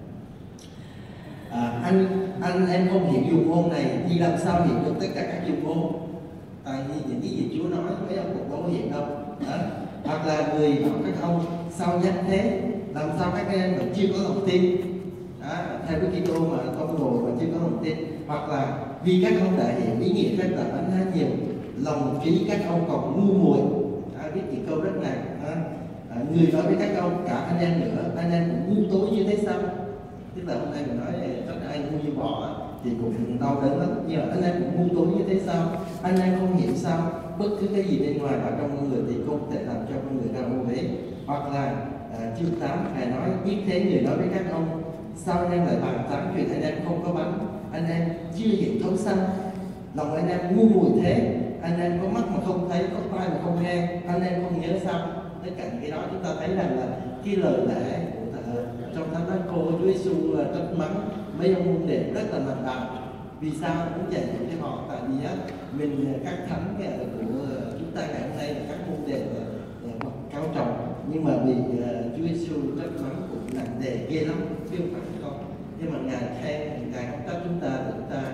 [SPEAKER 4] anh em không hiểu dùng ngôn này thì làm sao hiểu được tất cả các dùng ngôn? Tại vì những cái gì Chúa nói mấy ông cũng đâu có hiểu đâu. Hoặc là người bảo các ông sao nhắc thế, làm sao các em vẫn chưa có lòng tin? Theo Đức Kitô mà tông đồ mà chưa có lòng tin. Hoặc là vì các ông đã hiểu ý nghĩa phép lạ bánh há nhiều, lòng trí các ông còn ngu muội. Biết những câu rất này. Người nói với các ông cả anh em nữa, anh em cũng ngu tối như thế sao? Tức là hôm nay mình nói rất là ai ngu như bò thì cũng đau đớn lắm. Nhưng mà anh em cũng ngu tối như thế sao? Anh em không hiểu sao bất cứ cái gì bên ngoài và trong con người thì không thể làm cho con người ra ô uế. Hoặc là chương 8 Ngài nói biết thế người nói với các ông sao anh em lại bàn tán chuyện anh em không có bánh, anh em chưa hiểu thấu sao? Lòng anh em ngu muội thế, anh em có mắt mà không thấy, có tai mà không nghe, anh em không nhớ sao? Tất cả những cái đó chúng ta thấy rằng là cái lời lẽ trong Thánh Marco Chúa Giêsu trách mắng mấy ông môn đệ rất là mạnh bạo. Vì sao? Muốn dạy dỗ cho họ, tại vì mình các thánh của chúng ta ngày hôm nay là các môn đệ cao trọng, nhưng mà vì Chúa Giêsu trách mắng cũng nặng nề ghê lắm, chứ không phải không. Nhưng mà Ngài khen, Ngài không trách chúng ta để chúng ta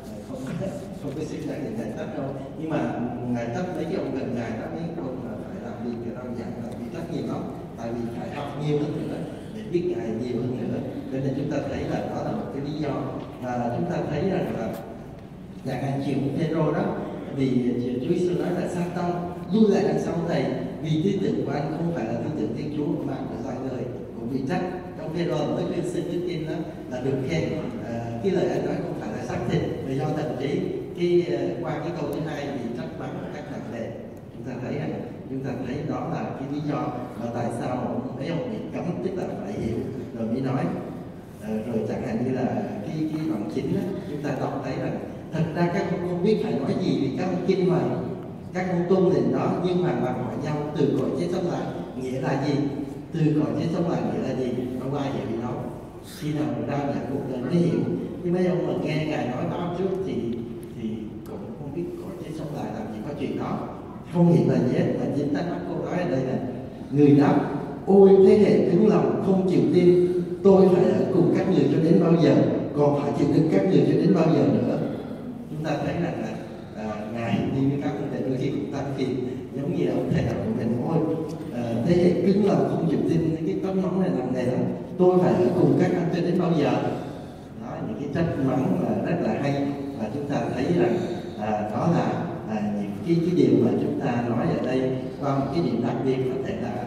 [SPEAKER 4] không có xứng đáng để Ngài trách đâu. Nhưng mà Ngài trách mấy cái ông gần Ngài đó, mấy ông mà phải làm việc cái rau dặn là bị trách nhiều lắm, tại vì phải học nhiều hơn nữa để biết Ngài nhiều hơn nữa. Cho nên chúng ta thấy là đó là một cái lý do. Và chúng ta thấy rằng là dạng hành chiều của Phêrô đó, vì Chúa Giêsu nói là Sa-tan lui lại đằng sau thầy, vì tư tưởng của anh không phải là tư tưởng Thiên Chúa mà của loài người, cũng bị trách. Trong Phêrô mới tuyên xưng đức tin đó là được khen. Cái lời anh nói không phải là xác thịt, là do thần trí. Qua cái câu thứ hai bị trách mắng một cách nặng nề. Chúng ta thấy đó là cái lý do mà tại sao mấy ông bị cấm, tức là phải hiểu rồi mới nói. Rồi chẳng hạn như là cái đoạn 9 đó, chúng ta đọc thấy rằng thật ra các ông không biết phải nói gì vì các ông kinh hoàng, các ông tôn lệnh đó, nhưng mà hỏi nhau từ cõi chết sống lại nghĩa là gì? Từ cõi chết sống lại nghĩa là gì? Không ai hiểu gì đâu. Khi nào người ta nhận cuộc đời mới hiểu. Nhưng mấy ông mà nghe Ngài nói đó trước thì cũng không biết cõi chết sống lại làm gì có chuyện đó, không hiểu là gì hết. Mà chính Thánh Marco nói ở đây là người đáp ôi thế hệ cứng lòng không chịu tin, tôi phải ở cùng các người cho đến bao giờ, còn phải chịu đựng các người cho đến bao giờ nữa. Chúng ta thấy rằng là Ngài đi với các ông thầy đôi khi cũng tăng phiền, giống như ông thầy của mình ôi thế hệ cứng lòng không chịu tin, cái tấm nóng này nặng nề lắm. tôi phải ở cùng các anh cho đến bao giờ. Đó, những cái chất mắm mà rất là hay, và chúng ta thấy rằng đó là những cái điều mà chúng ta nói ở đây. Và một cái điểm đặc biệt có thể là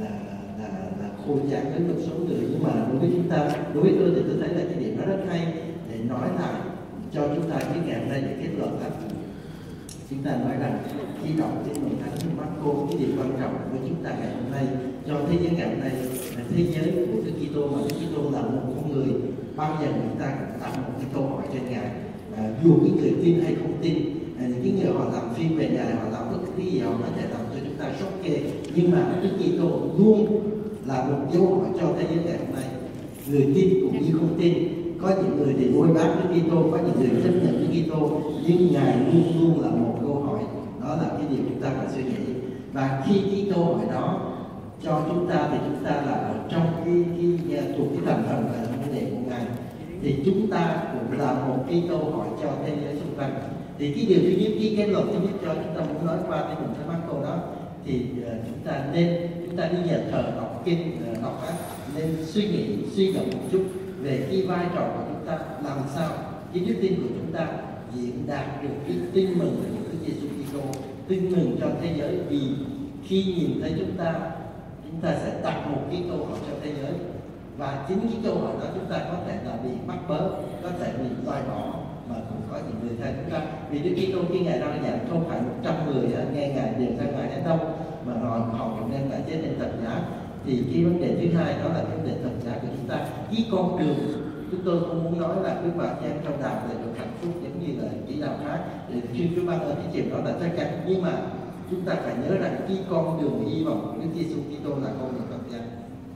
[SPEAKER 4] khô chán đến một số người, nhưng mà đối với chúng ta, đối với tôi thì tôi thấy là cái điểm đó rất hay để nói lại cho chúng ta cái ngày hôm nay để kết luận là chúng ta nói rằng khi đọc Tin Mừng Thánh Marco, cái điều quan trọng với chúng ta ngày hôm nay, cho thế giới ngày hôm nay là thế giới của Đức Kitô, mà Đức Kitô là một con người. Bao giờ chúng ta cũng đặt một cái câu hỏi trên Ngài, dù cái người tin hay không tin, những cái người họ làm phim về Ngài, họ làm bất cứ gì họ có thể làm cho chúng ta sốc kê, nhưng mà Đức Kitô luôn là một dấu hỏi cho thế giới ngày hôm nay. Người tin cũng như không tin, có những người thì bôi bác Đức Kitô, có những người chấp nhận Đức Kitô, nhưng Ngài luôn luôn là một câu hỏi. Đó là cái điều chúng ta phải suy nghĩ. Và khi cái câu hỏi đó cho chúng ta thì chúng ta là ở trong thuộc cái thành phần là vấn đề của Ngài, thì chúng ta cũng là một cái câu hỏi cho thế giới xung quanh. Thì cái điều thứ nhất, cái kết luận thứ nhất cho chúng ta muốn nói qua cái Tin Mừng Marco đó, thì chúng ta đi nhà thờ đọc kinh, đọc á, nên suy ngẫm một chút về cái vai trò của chúng ta, làm sao cái đức tin của chúng ta diễn đạt được cái tin mừng của Đức Giêsu Kitô, tin mừng cho thế giới. Vì khi nhìn thấy chúng ta sẽ đặt một cái câu hỏi cho thế giới, và chính cái câu hỏi đó chúng ta có thể là bị bắt bớ, có thể bị loại bỏ, mà cũng có những người theo chúng ta. Vì Đức Kitô khi Ngài rao giảng không phải 100 người nghe Ngài đều ra ngoài đến đâu, mà họ cũng đem lại chết lên thập giá. Thì cái vấn đề thứ hai đó là vấn đề thập giá của chúng ta. Cái con đường, chúng tôi không muốn nói là quý bà chị em trong đạo để được hạnh phúc giống như là chỉ đạo khác, để chuyên chú ban ơn cái chuyện đó là chắc chắn, nhưng mà chúng ta phải nhớ rằng cái con đường hy vọng của Đức Giêsu Kitô là con đường thập giá,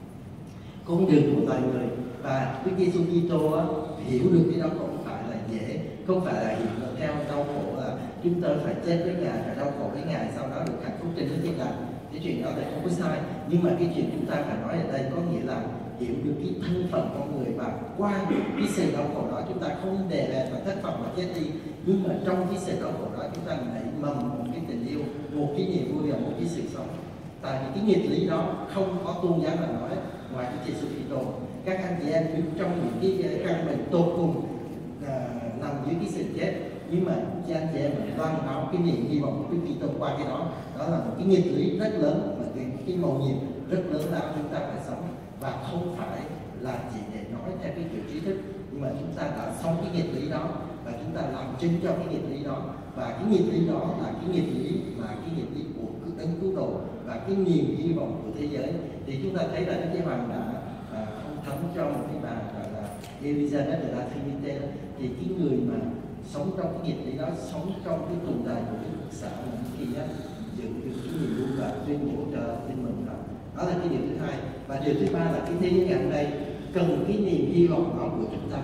[SPEAKER 4] con đường của loài người. Và Đức Giêsu Kitô hiểu được cái đó không phải là dễ, không phải là hiện theo đau khổ là chúng ta phải chết với Ngài, phải đau khổ với Ngài, sau đó được hạnh phúc trên thiên đàng. Cái chuyện đó là không có sai, nhưng mà cái chuyện chúng ta phải nói ở đây có nghĩa là hiểu được cái thân phận con người, và qua cái sự đau khổ đó chúng ta không đè bẹp và thất vọng và chết đi, nhưng mà trong cái sự đau khổ đó chúng ta nảy mầm một cái tình yêu, một cái niềm vui và một cái sự sống. Tại vì cái nghịch lý đó không có tôn giáo nào nói ngoài cái Giêsu Kitô. Các anh chị em trong những cái căn bệnh tột cùng nằm dưới cái sự chết, nhưng mà anh chị em loan báo cái niềm hy vọng của Đức Kitô qua cái đó. Đó là một cái nghịch lý rất lớn, và cái mầu nhiệm rất lớn lao chúng ta phải sống, và không phải là chỉ để nói theo cái kiểu trí thức, nhưng mà chúng ta đã sống cái nghịch lý đó, và chúng ta làm chứng cho cái nghịch lý đó. Và cái nghịch lý đó là cái nghịch lý của đấng cứu độ và cái niềm hy vọng của thế giới. Thì chúng ta thấy là Đức Giáo Hoàng đã không thấm cho một cái bà gọi là Elizabeth de la Trinité, thì cái người mà sống trong cái nghịch lý đó, sống trong cái tồn tại của cái quốc xã mà khi á giữ được cái niềm vui và tuyên bố cho tin mừng đó. Đó là cái điều thứ hai. Và điều thứ ba là cái thế giới ngày hôm nay cần cái niềm hy vọng đó của chúng ta.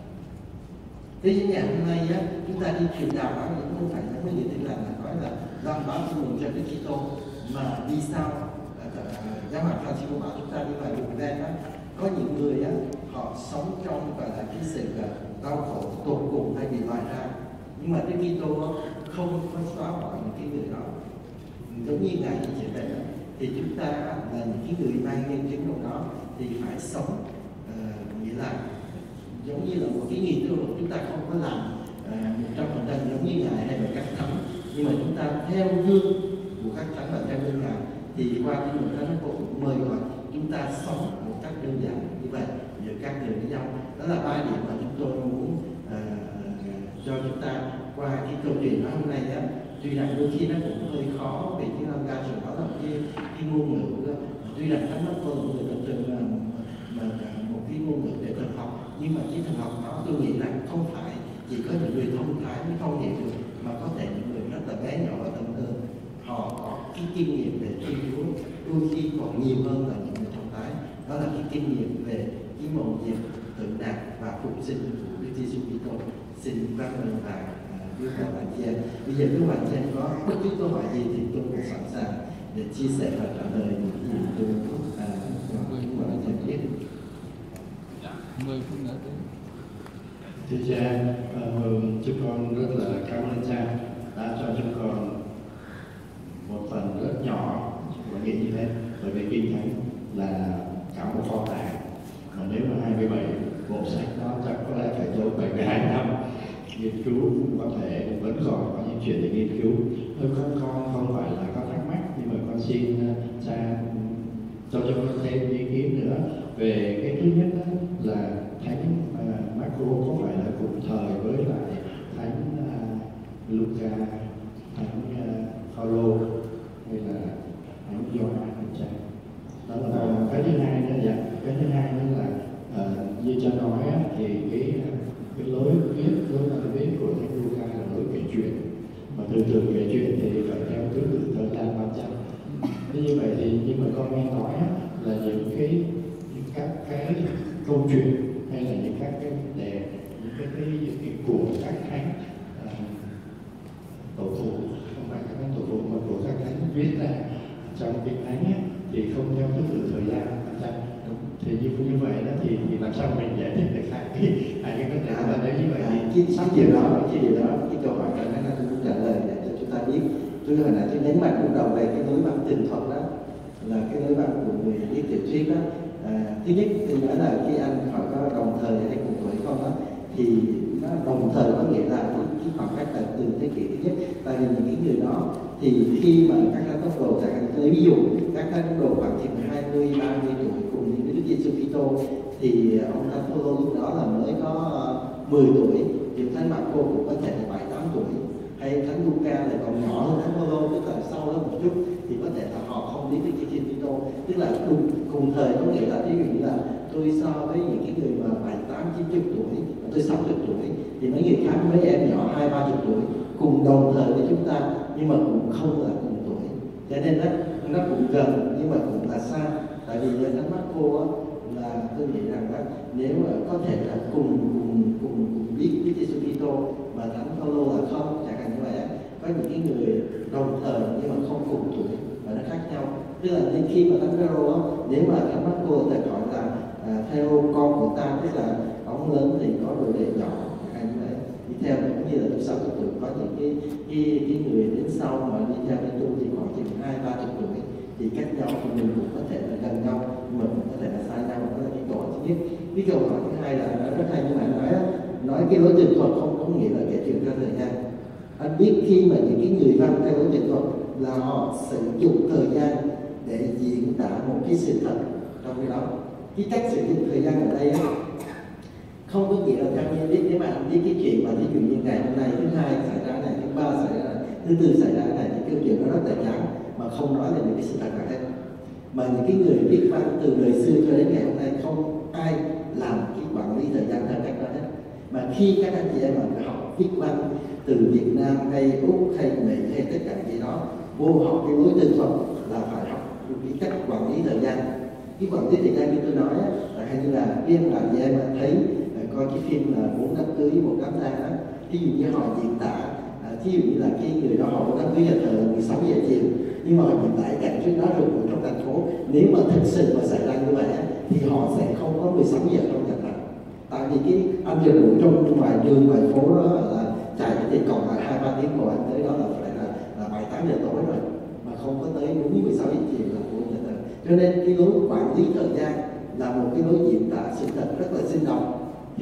[SPEAKER 4] Thế giới ngày hôm nay á, chúng ta đi truyền đạo đó cũng không phải giống như người tin lành là nói là loan báo tin mừng cho Đức Kitô, mà đi sau Giáo hoàng Francisco bảo chúng ta đi vào vùng ven đó, có những người á, họ sống trong gọi là cái sự đau khổ tột cùng hay bị loại ra, nhưng mà Đức Kitô không có xóa bỏ những cái người đó, giống như Ngài chia sẻ đó. Thì chúng ta là những cái người mang nhân chứng trong đó thì phải sống, nghĩa là giống như là một cái nghi thức, chúng ta không có làm 100% giống như Ngài hay là các thánh, nhưng mà chúng ta theo gương của các thánh và theo gương Ngài. Thì qua cái Tin Thánh cũng mời gọi chúng ta sống một cách đơn giản như vậy giữa các người với nhau. Đó là 3 điểm mà chúng tôi muốn cho chúng ta qua cái câu chuyện đó hôm nay á. Tuy rằng đôi khi nó cũng hơi khó vì tiếng Anh ca rồi, đó là cái ngôn ngữ, tuy rằng Thánh Marco là một người tập trình mà một cái ngôn ngữ để thần học, nhưng mà cái thần học đó tôi nghĩ rằng không phải chỉ có những người thông thái mới không hiểu được, mà có thể những người rất là bé nhỏ và tầm thường họ có cái kinh nghiệm về Thiên Chúa đôi khi còn nhiều hơn là những người thông thái. Đó là cái kinh nghiệm về cái mầu nhiệm tự đạt và phục sinh của Đức Giêsu Kitô. Xin cảm ơn và quý bạn chị em. Bây giờ các bạn chị em có bất cứ câu hỏi gì thì tôi cũng sẵn sàng để chia sẻ và trả lời những gì tôi muốn các bạn chị em biết.
[SPEAKER 5] 10 phút nữa.
[SPEAKER 4] Thưa cha, chúng con rất là cảm ơn cha đã cho chúng con một phần rất nhỏ, tôi nghĩ như thế, bởi vì Kinh Thánh là cả một kho tàng mà
[SPEAKER 5] nếu mà 27 bộ sách đó chắc có lẽ phải tốn 72 năm nghiên cứu, có thể vẫn còn có những chuyện để nghiên cứu. Con không phải là có thắc mắc, nhưng mà con xin cha cho con thêm ý kiến nữa về cái thứ nhất đó là thánh Marco có phải là cùng thời với lại thánh Luca, thánh Phaolô hay là thánh Gioan hay cha? Đó là cái thứ hai nữa. Dạ, cái thứ hai nữa là như cha nói thì cái lối viết của thánh Luca là lối kể chuyện, mà thường kể chuyện thì phải theo thứ tự thời gian quan trọng. Như vậy thì nhưng mà con nghe nói là các cái câu chuyện hay là những các cái vấn đề, những cái của các thánh tổ phụ, không phải các thánh tổ phụ mà của các thánh viết ra trong kinh thánh thì không theo thứ tự thời gian. Thì như vậy đó thì làm sao mình giải thích được hai cái vấn đề đó? Nếu như vậy thì
[SPEAKER 4] cái điều đó cái câu hỏi này nó tôi muốn trả lời để cho chúng ta biết. Tôi hồi nãy tôi nhấn mạnh lúc đầu về cái nối văn tình thuật đó, là cái nối văn của người viết tiểu thuyết đó. Thứ nhất thì nói là khi anh hỏi có đồng thời hay cùng tuổi không đó, thì nó đồng thời có nghĩa là cái khoảng cách là từ thế kỷ thứ nhất. Tại vì những cái người đó thì khi mà các thánh tông đồ, chẳng hạn ví dụ các thánh tông đồ khoảng chừng 20-30 tuổi cùng những cái Đức Giêsu Kitô, thì ông thánh Phaolô lúc đó là mới có 10 tuổi, thì thánh Marco cũng có thể là 7-8 tuổi, hay thánh Luca lại còn nhỏ hơn thánh Phaolô, tức là sau đó một chút, thì có thể là họ không biết Đức Giêsu Kitô, tức là cùng thời có nghĩa là ví dụ như là tôi so với những cái người mà 7-8-90 tuổi, tôi 60 tuổi, thì mấy người khác, mấy em nhỏ 20-30 tuổi cùng đồng thời với chúng ta, nhưng mà cũng không là cùng tuổi, cho nên nó cũng gần nhưng mà cũng là xa. Tại vì thánh Marco là tôi nghĩ rằng nếu mà có thể là cùng biết Đức Giêsu Kitô mà thánh Phaolô là không, chẳng hạn như vậy. Có những cái người đồng thời nhưng mà không cùng tuổi và nó khác nhau. Tức là nên khi mà thánh Phêrô nếu mà thánh Marco ta gọi là Phêrô con của ta, tức là ông lớn thì có độ đệ nhỏ, chẳng hạn như vậy. Đi theo cũng như là lúc sau tuổi có những cái người đến sau mà đi theo cái tu thì khoảng chừng 20-30 tuổi, thì cách nhau thì mình cũng có thể là gần nhau, nhưng mà cũng có thể là xa nhau. Đó là cái câu hỏi thứ nhất. Cái câu hỏi thứ hai là nó rất hay, như bạn nói cái lối trình thuật không có nghĩa là kể chuyện theo thời gian. Anh biết khi mà những cái người văn theo lối trình thuật là họ sử dụng thời gian để diễn tả một cái sự thật trong cái đó. Cái cách sử dụng thời gian ở đây không có nghĩa là theo như biết, nếu mà anh biết cái chuyện mà ví dụ như ngày hôm nay thứ hai xảy ra này, thứ ba xảy ra này, thứ tư xảy ra này, thì câu chuyện nó rất là ngắn mà không nói là những cái sự thật nào hết. Mà những cái người viết văn từ đời xưa cho đến ngày hôm nay không ai làm cái quản lý thời gian theo cách đó hết. Mà khi các anh chị em mà học viết văn từ Việt Nam hay Úc hay Mỹ hay tất cả gì đó vô học cái lối trình thuật là phải học cái cách quản lý thời gian. Cái quản lý thời gian như tôi nói là hay như là riêng bạn chị em thấy coi cái phim là 4 đám cưới 1 đám tang đó, ví dụ như họ diễn tả ví dụ như là cái người đó họ có đám cưới giờ thờ 16 giờ chiều, nhưng mà họ diễn tả cảnh trước đó rồi trong thành phố, nếu mà thực sự mà xảy ra như vậy thì họ sẽ không có 16 giờ trong nhà thờ. Tại vì cái anh giờ ngủ trong ngoài đường ngoài phố đó là chạy thì còn lại 2-3 tiếng rồi, anh tới đó là phải là 7-8 giờ tối rồi, mà không có tới đúng 16 giờ chiều là của nhà thờ. Cho nên cái lối quản lý thời gian là một cái lối diễn tả sự thật rất là sinh động.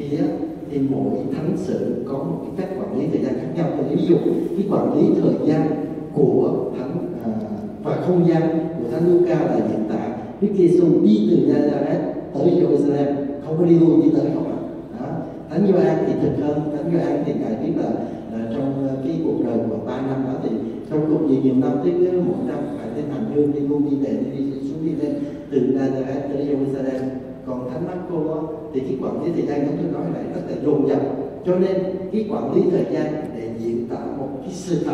[SPEAKER 4] Thì mỗi thánh sự có một cái cách quản lý thời gian khác nhau. Ví dụ cái quản lý thời gian của thánh và không gian của thánh Luca là diễn tả Đức Giêsu đi từ Nazareth tới Jerusalem, không có đi luôn, đi tới không ạ. Thánh Gioan thì thực hơn, thánh Gioan thì ngài biết là trong cái cuộc đời của 3 năm đó thì trong cuộc nhiều năm tới mỗi năm phải lên hành hương, đi luôn đi về, đi xuống đi lên từ Nazareth tới Jerusalem. Còn thánh Marco thì cái quản lý thời gian giống tôi nói này rất là dồn dập, cho nên cái quản lý thời gian để diễn tả một cái sự thật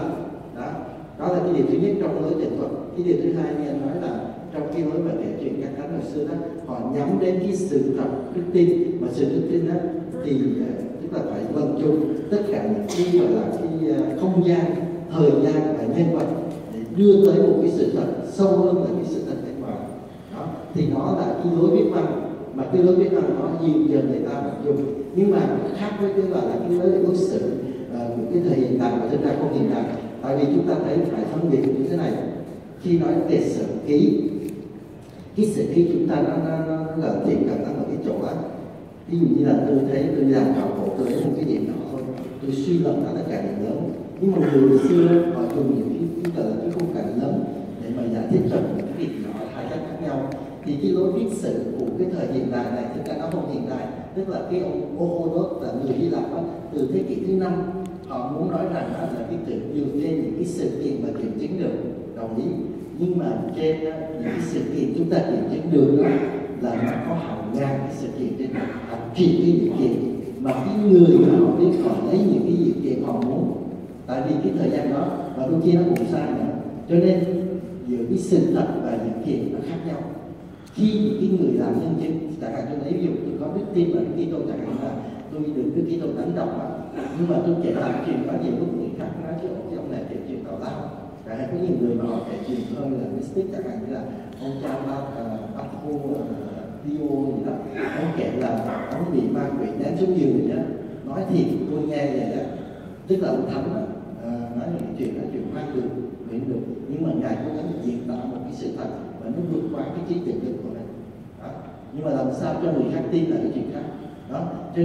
[SPEAKER 4] đó là cái điều thứ nhất trong lối trình thuật. Cái điều thứ hai như anh nói là trong cái lối mà kể chuyện các thánh hồi xưa đó, họ nhắm đến cái sự thật đức tin, mà sự đức tin đó thì tức là phải vận dụng tất cả những cái gọi là cái không gian, thời gian và nhân vật để đưa tới một cái sự thật sâu hơn là cái sự thật bên ngoài. Đó thì nó là cái lối viết văn, mà cái lối viết văn nó nhiều giờ người ta vận dụng, nhưng mà khác với cái gọi là cái lối xử của cái thời hiện đại và thực ra không hiện đại. Tại vì chúng ta thấy phải phân biệt như thế này, khi nói về sử ký cái sự khi chúng ta nó là thiện cần ở cái chỗ á. Ví dụ như là tôi thấy tôi làm khảo cổ, tôi thấy một cái điểm nhỏ thôi, tôi suy luận nó là càng lớn. Nhưng mà người xưa họ dùng những cái là cái khung cảnh lớn để mà giải thích cho một cái việc nhỏ hai cách khác nhau. Thì cái lối viết sử của cái thời hiện đại này thực ra nó không hiện đại, tức là cái ông Herodot là người Hy Lạp từ thế kỷ thứ 5, họ muốn nói rằng là cái chuyện dựa trên những cái sự kiện mà kiểm chứng được, đồng ý. Nhưng mà trên những cái sự kiện chúng ta kiểm chứng được đó là nó có hàng ngàn cái sự kiện trên hàng triệu cái sự kiện mà cái người mà họ biết họ lấy những cái sự kiện họ muốn, tại vì cái thời gian đó và đôi khi nó cũng sai nữa, cho nên giữa cái sự thật và những kiện nó khác nhau. Khi những cái người làm nhân chứng, chẳng hạn tôi lấy ví dụ tôi có đức tin và đức tin tôi chẳng hạn là tôi được đức tin tôi đánh động á, nhưng mà tôi kể lại chuyện có nhiều lúc người khác nói chứ ông này kể chuyện tào lao. Chẳng hạn có nhiều người mà họ kể chuyện hơn là mystic, chẳng hạn như là ông cha Bato Dio gì đó, ông kể là ông bị ma quỷ ném xuống giường đó, nói thiệt tôi nghe vậy đó, tức là ông thánh đó, nói những chuyện đó chuyện hoang đường, nguyện được, nhưng mà ngài cố gắng diễn tả một cái sự thật và nó vượt qua cái trí tưởng tượng của mình. Đó. Nhưng mà làm sao cho người khác tin là cái chuyện khác. Đó. Cho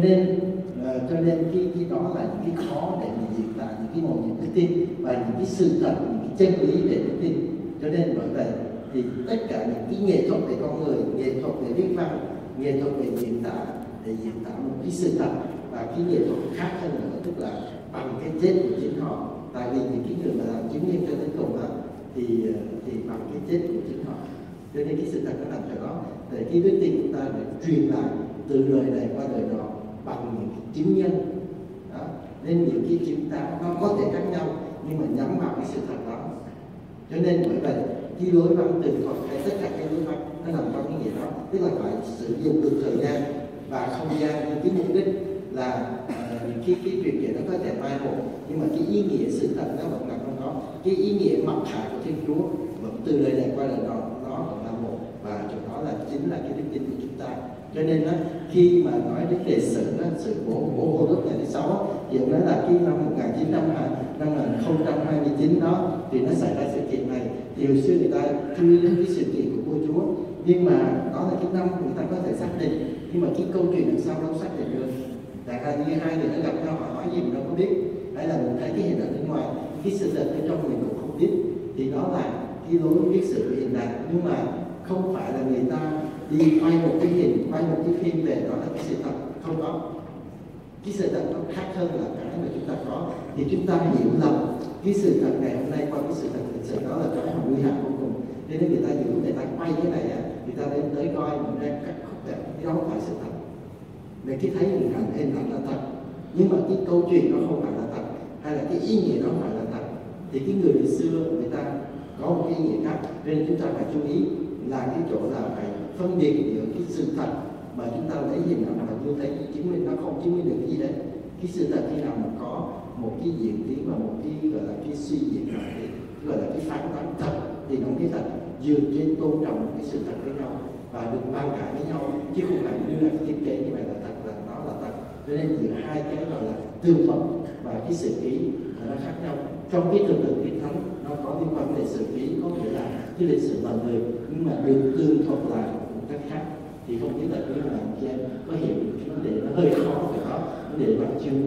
[SPEAKER 4] nên cái đó là những cái khó để mình diễn tả những cái một những cái tin và những cái sự thật, những cái chân lý để đức tin. Cho nên bởi vậy thì tất cả những cái nghệ thuật về con người, nghệ thuật về viết văn, nghệ thuật về diễn tả để diễn tả một cái sự thật và cái nghệ thuật khác hơn nữa, tức là bằng cái chết của chính họ. Tại vì những cái người mà làm chứng nhân cho đến cùng đó thì bằng cái chết của chính họ. Cho nên cái sự thật nó nằm ở đó, để cái đức tin của ta được truyền lại từ đời này qua đời nọ bằng những cái chứng nhân. Đó. Nên những cái chứng tá nó có thể khác nhau nhưng mà nhắm vào cái sự thật đó. Cho nên bởi vậy cái lối văn từ thuật hay tất cả cái lối văn nó nằm trong cái nghĩa đó, tức là phải sử dụng được thời gian và không gian. Cái mục đích là cái chuyện kể nó có thể mai một, nhưng mà cái ý nghĩa sự thật nó vẫn nằm trong đó. Cái ý nghĩa mặc khải của Thiên Chúa vẫn từ đời này qua đời nọ, nó vẫn là một, và chỗ đó là chính là cái đức tin của chúng ta. Cho nên đó, khi mà nói đến về sự của Herodot ngày thứ 6 thì ông nói là cái năm 2029 đó thì nó xảy ra sự kiện này. Thì hồi xưa người ta chưa đến cái sự kiện của vua Chúa, nhưng mà đó là cái năm người ta có thể xác định, nhưng mà cái câu chuyện làm sao đâu xác định được. Chẳng hạn như hai người nó gặp nhau, họ nói gì mình đâu có biết, hay là mình thấy cái hình ảnh bên ngoài, cái sự thật bên trong mình cũng không biết. Thì đó là cái lối viết sử hiện đại, nhưng mà không phải là người ta đi quay một cái hình, quay một cái phim về đó là cái sự thật, không có. Cái sự thật nó khác hơn là cái mà chúng ta có. Thì chúng ta hiểu lầm cái sự thật ngày hôm nay qua cái sự thật thực sự, đó là cái mà nguy hại vô cùng. Nên người ta hiểu, người ta quay cái này á, người ta đến tới coi mình đang cắt khúc đẹp, cái đó không phải sự thật. Để cái thấy hình ảnh là thật, nhưng mà cái câu chuyện nó không phải là thật, hay là cái ý nghĩa nó không phải là thật. Thì cái người xưa người ta có một cái ý nghĩa khác, nên chúng ta phải chú ý là cái chỗ là phải phân biệt giữa cái sự thật mà chúng ta lấy hình ảnh mà như thấy chứng minh nó không chứng minh được cái gì đấy. Cái sự thật khi nào mà có một cái diễn tiến và một cái gọi là cái suy diễn, gọi là cái phán đoán thật, thì nó cái thật dựa trên tôn trọng cái sự thật với nhau và được ban cãi với nhau, chứ không phải đưa ra cái thiết kế như vậy là thật, là nó là thật. Cho nên giữa hai cái gọi là tương thuật và cái sự ký nó khác nhau. Trong cái thực lực kinh thánh nó có liên quan đến sự ký, có nghĩa là cái lịch sử bằng người, nhưng mà được tương thuật lại một cách khác. Thì không biết là cái bạn chị em có hiểu cái vấn đề nó hơi khó phải đó, vấn đề văn chương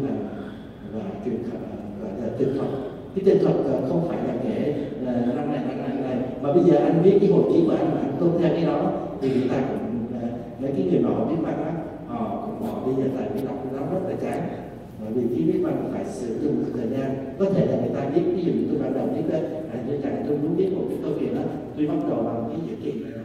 [SPEAKER 4] và truyền gọi là tương thuật. Cái tương thuật không phải là kể năm này mà bây giờ anh viết cái hồi ký của anh mà anh tôn theo cái đó thì người ta cũng mấy cái người mà họ viết văn á, họ cũng bỏ đi, tại vì đọc nó rất là chán. Bởi vì cái viết văn phải sử dụng một thời gian. Có thể là người ta viết, ví dụ tôi ban đầu viết đấy, tôi muốn viết một cái câu chuyện đó, tôi bắt đầu bằng cái sự kiện này,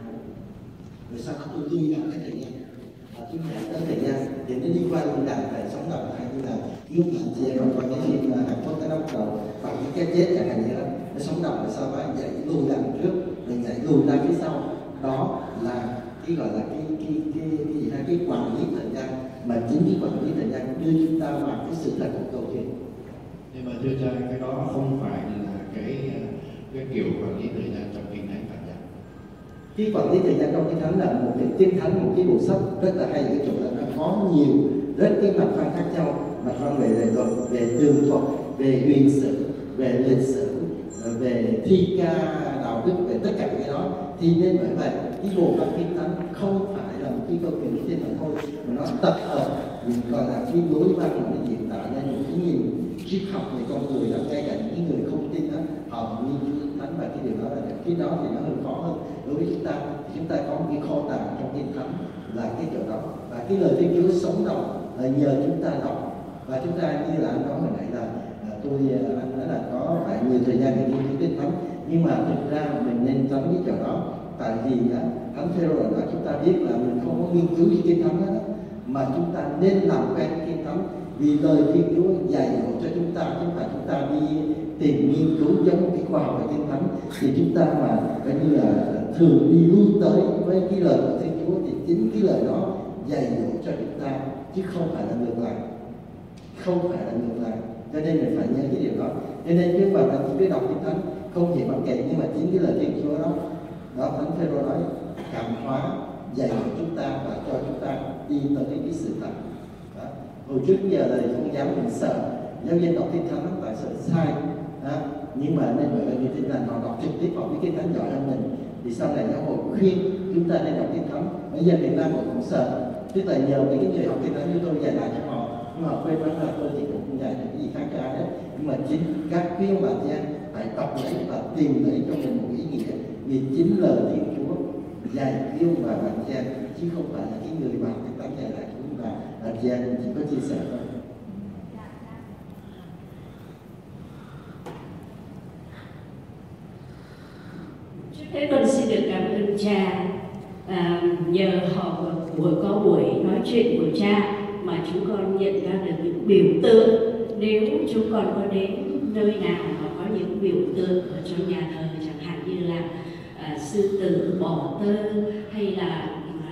[SPEAKER 4] rồi sau đó tôi đi vào cái thời gian, tôi nhảy tới thời gian để nó đi qua những đàn phải sống động, hay như là lúc mà chị em còn coi cái phim Hàn Quốc nó bắt đầu bằng cái chết chẳng hạn như đó, nó sống động rồi sau đó nhảy lùi ra trước, rồi nhảy lùi ra phía sau. Đó là cái gọi là cái quản lý thời gian, mà chính cái quản lý thời gian đưa chúng ta vào cái sự thật của câu chuyện.
[SPEAKER 5] Nhưng mà thưa cha, cái đó không phải là cái kiểu quản lý thời gian trong kinh thánh phải không?
[SPEAKER 4] Cái quản lý thời gian trong kinh thánh là một cái kinh thánh, một cái bộ sách rất là hay, cái chỗ là nó có nhiều rất cái mặt văn khác nhau, mặt văn về luật, về tường thuật, về huyền sử, về lịch sử, về thi ca đạo đức, về tất cả cái đó. Thì nên bởi vậy cái bộ văn Kinh Thánh không phải là một cái câu chuyện tin mà thôi, mà nó tập hợp gọi là cái lối văn mà nó diễn tả ra những cái nhìn triết học về con người đó. Ngay cả những cái người không tin đó họ nghiên cứu Kinh Thánh, và cái điều đó là cái đó thì nó hơi khó hơn đối với chúng ta. Chúng ta có một cái kho tàng trong Kinh Thánh là cái chỗ đó, và cái lời Thiên Chúa sống động là nhờ chúng ta đọc. Và chúng ta như là anh nói hồi nãy là anh nói là có phải nhiều thời gian để nghiên cứu Kinh Thánh, nhưng mà thực ra mình nên tránh cái chỗ đó. Tại vì Thánh Phêrô đã chúng ta biết là mình không có nghiên cứu cái Kinh Thánh đó, mà chúng ta nên làm quen Kinh Thánh, vì lời Thiên Chúa dạy dỗ cho chúng ta, chứ không phải chúng ta đi tìm nghiên cứu giống cái khoa học về Kinh Thánh. Thì chúng ta mà coi như là thường đi lui tới với cái lời của Thiên Chúa, thì chính cái lời đó dạy dỗ cho chúng ta, chứ không phải là ngược lại. Không phải là ngược lại. Cho nên mình phải nhớ cái điều đó. Cho nên nếu mà chỉ biết đọc Kinh Thánh không chỉ bằng kệ, nhưng mà chính cái lời Thiên Chúa đó Thánh Phêrô nói cảm hóa dạy cho chúng ta và cho chúng ta đi tới cái sự thật. Đó. Hồi trước giờ là không dám, mình sợ giáo viên đọc Kinh Thánh tại sợ sai. Đó. Nhưng mà nên gọi là như thế này, họ đọc trực tiếp, họ biết Kinh Thánh giỏi hơn mình, thì sau này giáo hội khuyên chúng ta nên đọc Kinh Thánh. Bây giờ Việt Nam cũng sợ, tức là nhờ mấy cái người học Kinh Thánh như tôi dạy lại cho họ, nhưng mà quên mất là tôi thì cũng không dạy được cái gì khác cho ai hết. Nhưng mà chính các quý ông bà chị em phải đọc lấy và tìm lấy cho mình một ý nghĩa, vì chính lời Thiên Chúa dạy quý ông bà chị em, chứ không phải là cái người mà Kinh Thánh dạy lại cho chúng ta. Chị em chỉ có chia sẻ thôi.
[SPEAKER 6] Trước hết con xin được cảm ơn cha, nhờ họ có buổi nói chuyện của cha mà chúng con nhận ra được những biểu tượng. Nếu chúng con có đến nơi nào mà có những biểu tượng ở trong nhà thờ, chẳng hạn như là sư tử, bò tơ, hay là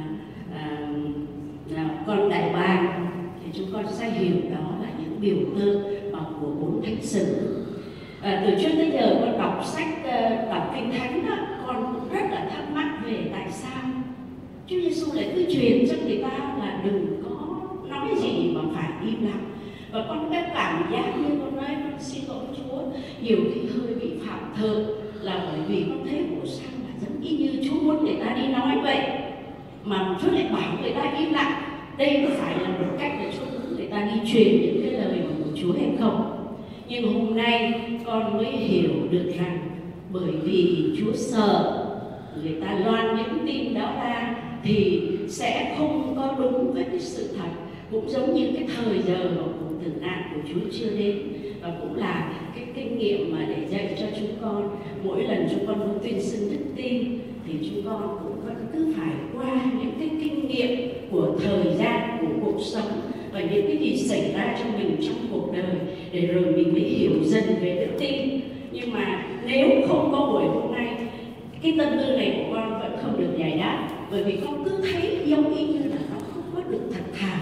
[SPEAKER 6] con đại bàng, thì chúng con sẽ hiểu đó là những biểu tượng của bốn thánh sử. Từ trước tới giờ con đọc sách, đọc Kinh Thánh đó, con cũng rất là thắc mắc về tại sao Chúa Giêsu lại cứ truyền cho người ta là đừng có nói gì mà phải im lặng. Và con có cảm giác như con nói, con xin lỗi Chúa, nhiều khi hơi bị phạm thượng, là bởi vì con thấy của sao là giống như Chúa muốn người ta đi nói vậy, mà Chúa lại bảo người ta im lặng. Đây có phải là một cách để Chúa muốn người ta đi truyền những cái lời của Chúa hay không? Nhưng hôm nay con mới hiểu được rằng bởi vì Chúa sợ người ta loan những tin đó ra thì sẽ không có đúng với cái sự thật. Cũng giống như cái thời giờ mà cuộc tử nạn của Chúa chưa đến, và cũng là cái kinh nghiệm mà để dạy cho chúng con. Mỗi lần chúng con muốn tuyên xưng đức tin thì chúng con cũng cứ phải qua những cái kinh nghiệm của thời gian, của cuộc sống, và những cái gì xảy ra cho mình trong cuộc đời, để rồi mình mới hiểu dần về đức tin. Nhưng mà nếu không có buổi hôm nay, cái tâm tư này của con vẫn không được giải đáp, bởi vì con cứ thấy giống y như là nó không có được thật thà.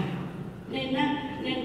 [SPEAKER 6] Nên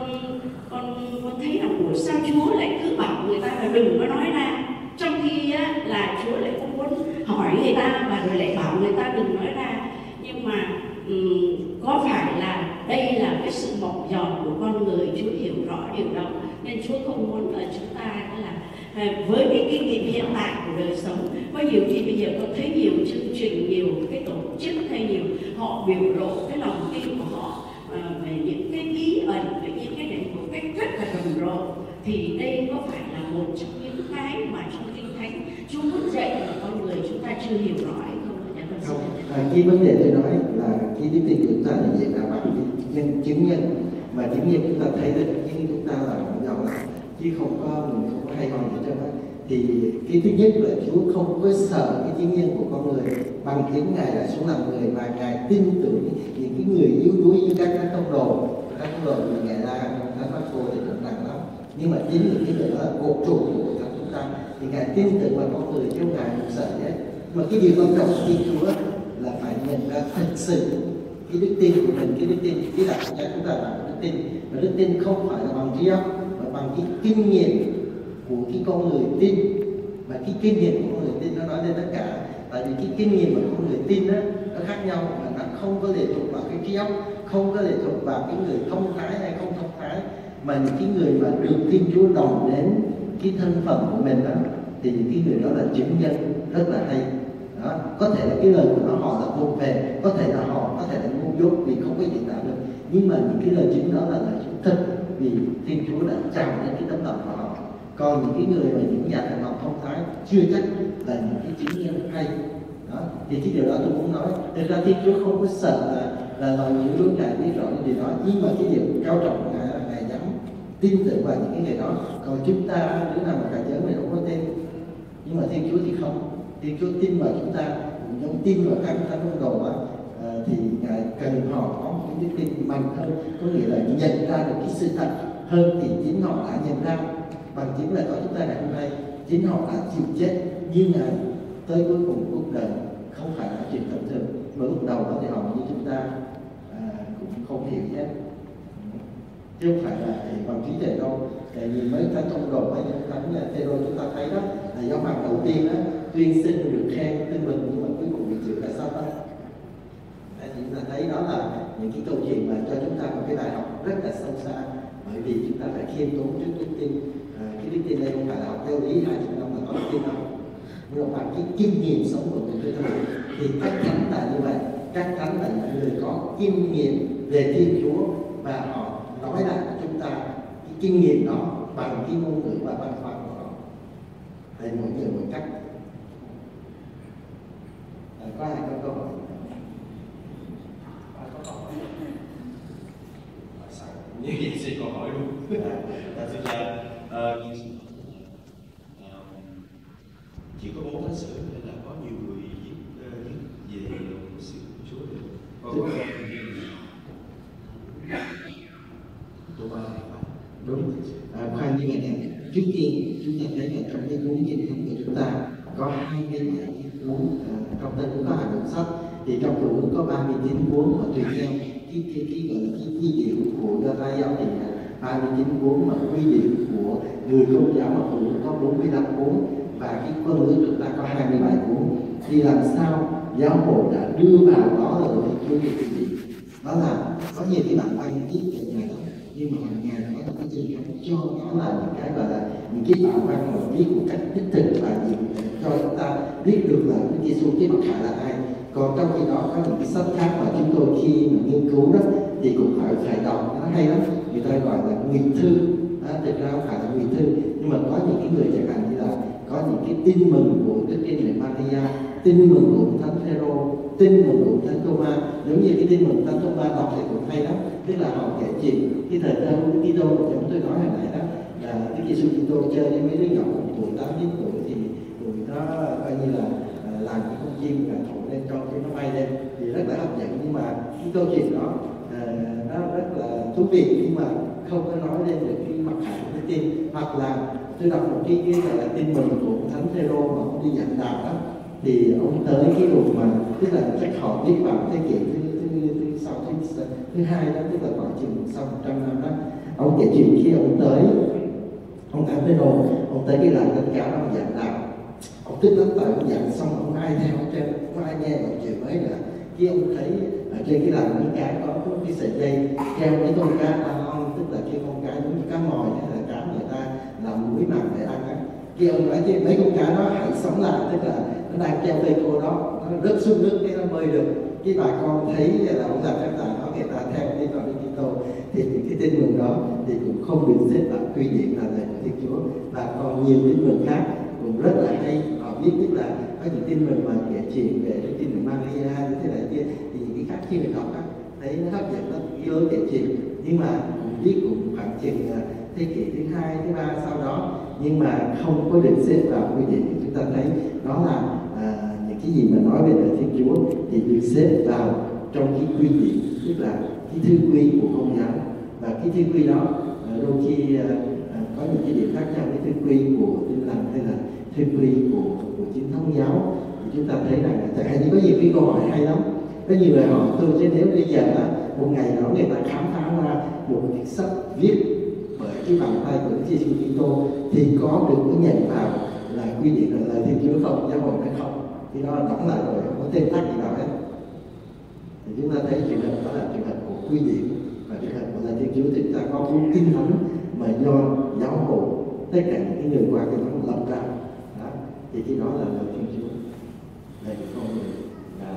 [SPEAKER 6] con thấy là của sao Chúa lại cứ bảo người ta là đừng có nói ra, trong khi là Chúa lại không muốn hỏi người ta và rồi lại bảo người ta đừng nói ra. Nhưng mà có phải là đây là cái sự mỏng giòn của con người? Chúa hiểu rõ điều đó, nên Chúa không muốn ở chúng ta là với cái kinh nghiệm hiện tại của đời sống. Có nhiều khi bây giờ con thấy nhiều chương trình, nhiều cái tổ chức hay nhiều họ biểu lộ cái lòng tin của họ về những cái bí ẩn, về những cái này một cách rất là rầm rộ. Thì đây có phải là một trong những cái mà trong Kinh Thánh Chúa muốn dạy là con người chúng ta chưa hiểu rõ hay không?
[SPEAKER 4] Cái vấn đề tôi nói là cái đức tin của chúng ta là diễn ra bằng chứng nhân, mà chứng nhân chúng ta thấy được chứng chúng ta là giàu lắm, chứ không có mình không có hay ho gì hết trơn á. Thì cái thứ nhất là Chúa không có sợ cái chứng nhân của con người, bằng chứng Ngài là xuống làm người, mà Ngài tin tưởng những cái người yếu đuối như các tông đồ thì Ngài ra Thánh Marco thì cũng nặng lắm. Nhưng mà chính những cái người đó là cột trụ của chúng ta, thì Ngài tin tưởng vào con người chứ không Ngài không sợ hết. Mà cái điều quan trọng của Thiên Chúa là phải nhận ra thật sự cái đức tin của mình, cái đức tin cái đặc chất chúng ta là đức tin, và đức tin không phải là bằng trí óc, mà bằng cái kinh nghiệm của cái con người tin. Và cái kinh nghiệm của con người tin nó nói lên tất cả. Tại vì cái kinh nghiệm của con người tin đó, nó khác nhau, mà nó không có lệ thuộc vào cái trí óc, không có lệ thuộc vào cái người thông thái hay không thông thái, mà những cái người mà được Thiên Chúa đòn đến cái thân phận của mình đó, thì những cái người đó là chứng nhân rất là hay. Đó. Có thể là cái lời của họ là vụng về, có thể là họ có thể là ngu dốt vì không có diễn tả được, nhưng mà những cái lời chứng đó là lời chứng thật, vì Thiên Chúa đã trao đến cái tấm lòng của họ. Còn những cái người mà những nhà thần học thông thái chưa chắc là những cái chứng nhân hay. Đó. Thì cái điều đó tôi muốn nói, thực ra Thiên Chúa không có sợ là lời những đứa Ngài biết rõ những điều đó, nhưng mà cái điều cao trọng của Ngài là Ngài dám tin tưởng vào những cái người đó. Còn chúng ta đứa nào mà cả giới mình không có tin, nhưng mà Thiên Chúa thì không. Thiên Chúa tin vào chúng ta, giống tin vào các thánh môn đồ á, thì Ngài cần họ có một cái đức tin mạnh hơn, có nghĩa là nhận ra được cái sự thật hơn thì chính họ đã nhận ra. Bằng chứng là có chúng ta ngày hôm nay, chính họ đã chịu chết như Ngài tới cuối cùng cuộc đời, không phải là chuyện tầm thường. Mà lúc đầu đó thì họ như chúng ta cũng không hiểu nhé, chứ không phải là bằng trí tuệ đâu. Tại vì mấy thánh tông đồ, mấy thánh Phêrô chúng ta thấy đó là giáo hoàng đầu tiên đó tuyên xưng được khen tin mừng, nhưng mà cuối cùng bị chịu tại sao ta? Chúng ta thấy đó là những cái câu chuyện mà cho chúng ta một cái bài học rất là sâu xa, bởi vì chúng ta phải khiêm tốn trước đức tin. Cái đức tin đây không phải là học theo lý 20 năm là có đức tin đâu, nhưng mà cái kinh nghiệm sống của người ta thì các thánh là như vậy. Các thánh là những người có kinh nghiệm về Thiên Chúa và họ nói lại cho chúng ta cái kinh nghiệm đó bằng cái ngôn ngữ và văn hóa của họ. Đây mỗi người một cách. Có ai có câu hỏi?
[SPEAKER 7] Như vậy xin câu hỏi luôn. Thực ra chỉ có 4 thánh sử nên là có nhiều người viết về sự Chúa được. Có
[SPEAKER 4] đúng. Khoan như vậy này, trước tiên chúng ta thấy là trong cái cuốn kinh thánh của chúng ta có 27 cuốn, trong tên cũng có 2 cuốn sách, thì trong cuốn có 39 cuốn mà tùy theo cái gọi là cái quy điệu của Do Thái giáo thì 29 cuốn, mà quy điệu của người Công giáo mà cũng có 45 cuốn, và cái ngôn ngữ chúng ta có 27 cuốn. Thì làm sao giáo hội đã đưa vào đó là lời Thiên Chúa như cái gì? Đó là có nhiều cái bản văn viết về Ngài đó, nhưng mà Ngài nói là cái gì không cho nó là những cái gọi là những cái bản văn mà viết một cách đích thực và cho chúng ta biết được là Đức Giêsu cái mặt hại là ai. Còn trong khi đó có những cái sách khác mà chúng tôi khi mà nghiên cứu đó thì cũng phải đọc, nó hay lắm, người ta gọi là nguyện thư. Thực ra không phải là nguyện thư, nhưng mà có những cái người chẳng hạn như là có những cái tin mừng của Đức Thiên Mẹ Maria, tin mừng của Thánh Phêrô, tin mừng của Thánh Tô-ma. Giống như cái tin mừng Thánh Tô-ma đọc thì cũng hay lắm, tức là họ kể chuyện cái thời thơ của Đức Kitô, giống tôi nói hồi nãy đó, là Đức Giêsu Kitô chơi với mấy đứa nhỏ tuổi 8-9 tuổi thì tụi nó coi như là làm cái con chim là thổi lên cho cái nó bay lên thì rất là hấp dẫn. Nhưng mà cái câu chuyện đó nó rất là thú vị, nhưng mà không có nói lên được cái mặt hại của cái tin. Hoặc là tôi đọc một cái gọi là tin mừng của Thánh Phêrô mà ông đi giảng đạo đó, thì ông tới cái vùng mà tức là chắc họ viết vào thế kỷ thứ hai đó, tức là khoảng chừng sau 100 năm đó. Ông kể chuyện khi ông tới, ông Thánh Phêrô ông tới cái làng Cánh Cá đó giảng đạo, ông tức lắm tại ông giảng xong ông ai theo ở trên, không ai nghe một chuyện mấy nữa. Khi ông thấy ở trên cái làng Cánh Cá có cái sợi dây treo cái con cá on, tức là cái con cá giống như cá mòi hay là cá người ta làm muối mặn để ăn á. Khi ông nói chứ mấy con cá đó hãy sống lại, tức là nó đang treo cây cô đó, nó rớt xuống nước cái nó bơi được. Cái bà con thấy là ông làm phép lạ đó, người ta theo đi vào Đức Kitô, thì những cái tin mừng đó thì cũng không được xếp vào quy định là lời của Thiên Chúa. Và còn nhiều tin mừng khác cũng rất là hay, họ biết tức là có những tin mừng mà kể chuyện về Đức Tin mừng Maria như thế này kia, thì những cái khác khi mình đọc á thấy nó hấp dẫn, nó vô kể chuyện, nhưng mà cũng viết cũng khoảng chừng thế kỷ thứ hai, thứ ba sau đó, nhưng mà không có được xếp vào quy định. Chúng ta thấy đó là những cái gì mà nói về lời Thiên Chúa thì được xếp vào trong cái quy định, tức là cái thư quy của Công giáo. Và cái thư quy đó đôi khi có những cái điểm khác nhau với thư quy của Tin lành hay là thư quy của chính thống giáo. Thì chúng ta thấy rằng chẳng hạn như có nhiều cái câu hỏi hay lắm, có nhiều người hỏi tôi chứ nếu bây giờ một ngày đó người ta khám phá ra một cái sách viết bởi cái bàn tay của Đức Giêsu Kitô thì có được có nhận vào là quy định là lời Thiên Chúa không, giáo hội hay không, thì nó đóng lại rồi, không có thêm thắt gì nào hết. Thì chúng ta thấy trường hợp đó là trường hợp của quy định, và trường hợp của lời Thiên Chúa thì chúng ta có cuốn kinh thánh mà do giáo hội tất cả những cái người qua cái đó lập ra đó, thì cái đó là lời Thiên Chúa. đời của con người và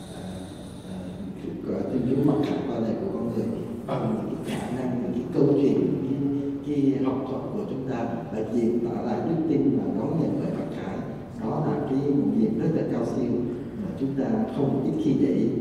[SPEAKER 4] Thiên Chúa mặc khắc qua đời của con người bằng những cái khả năng, những cái câu chuyện, cái học thuật của chúng ta và diễn tả lại đức tin và đón nhận lời Phật Khải. Đó là cái một việc rất là cao siêu mà chúng ta không ít khi để ý.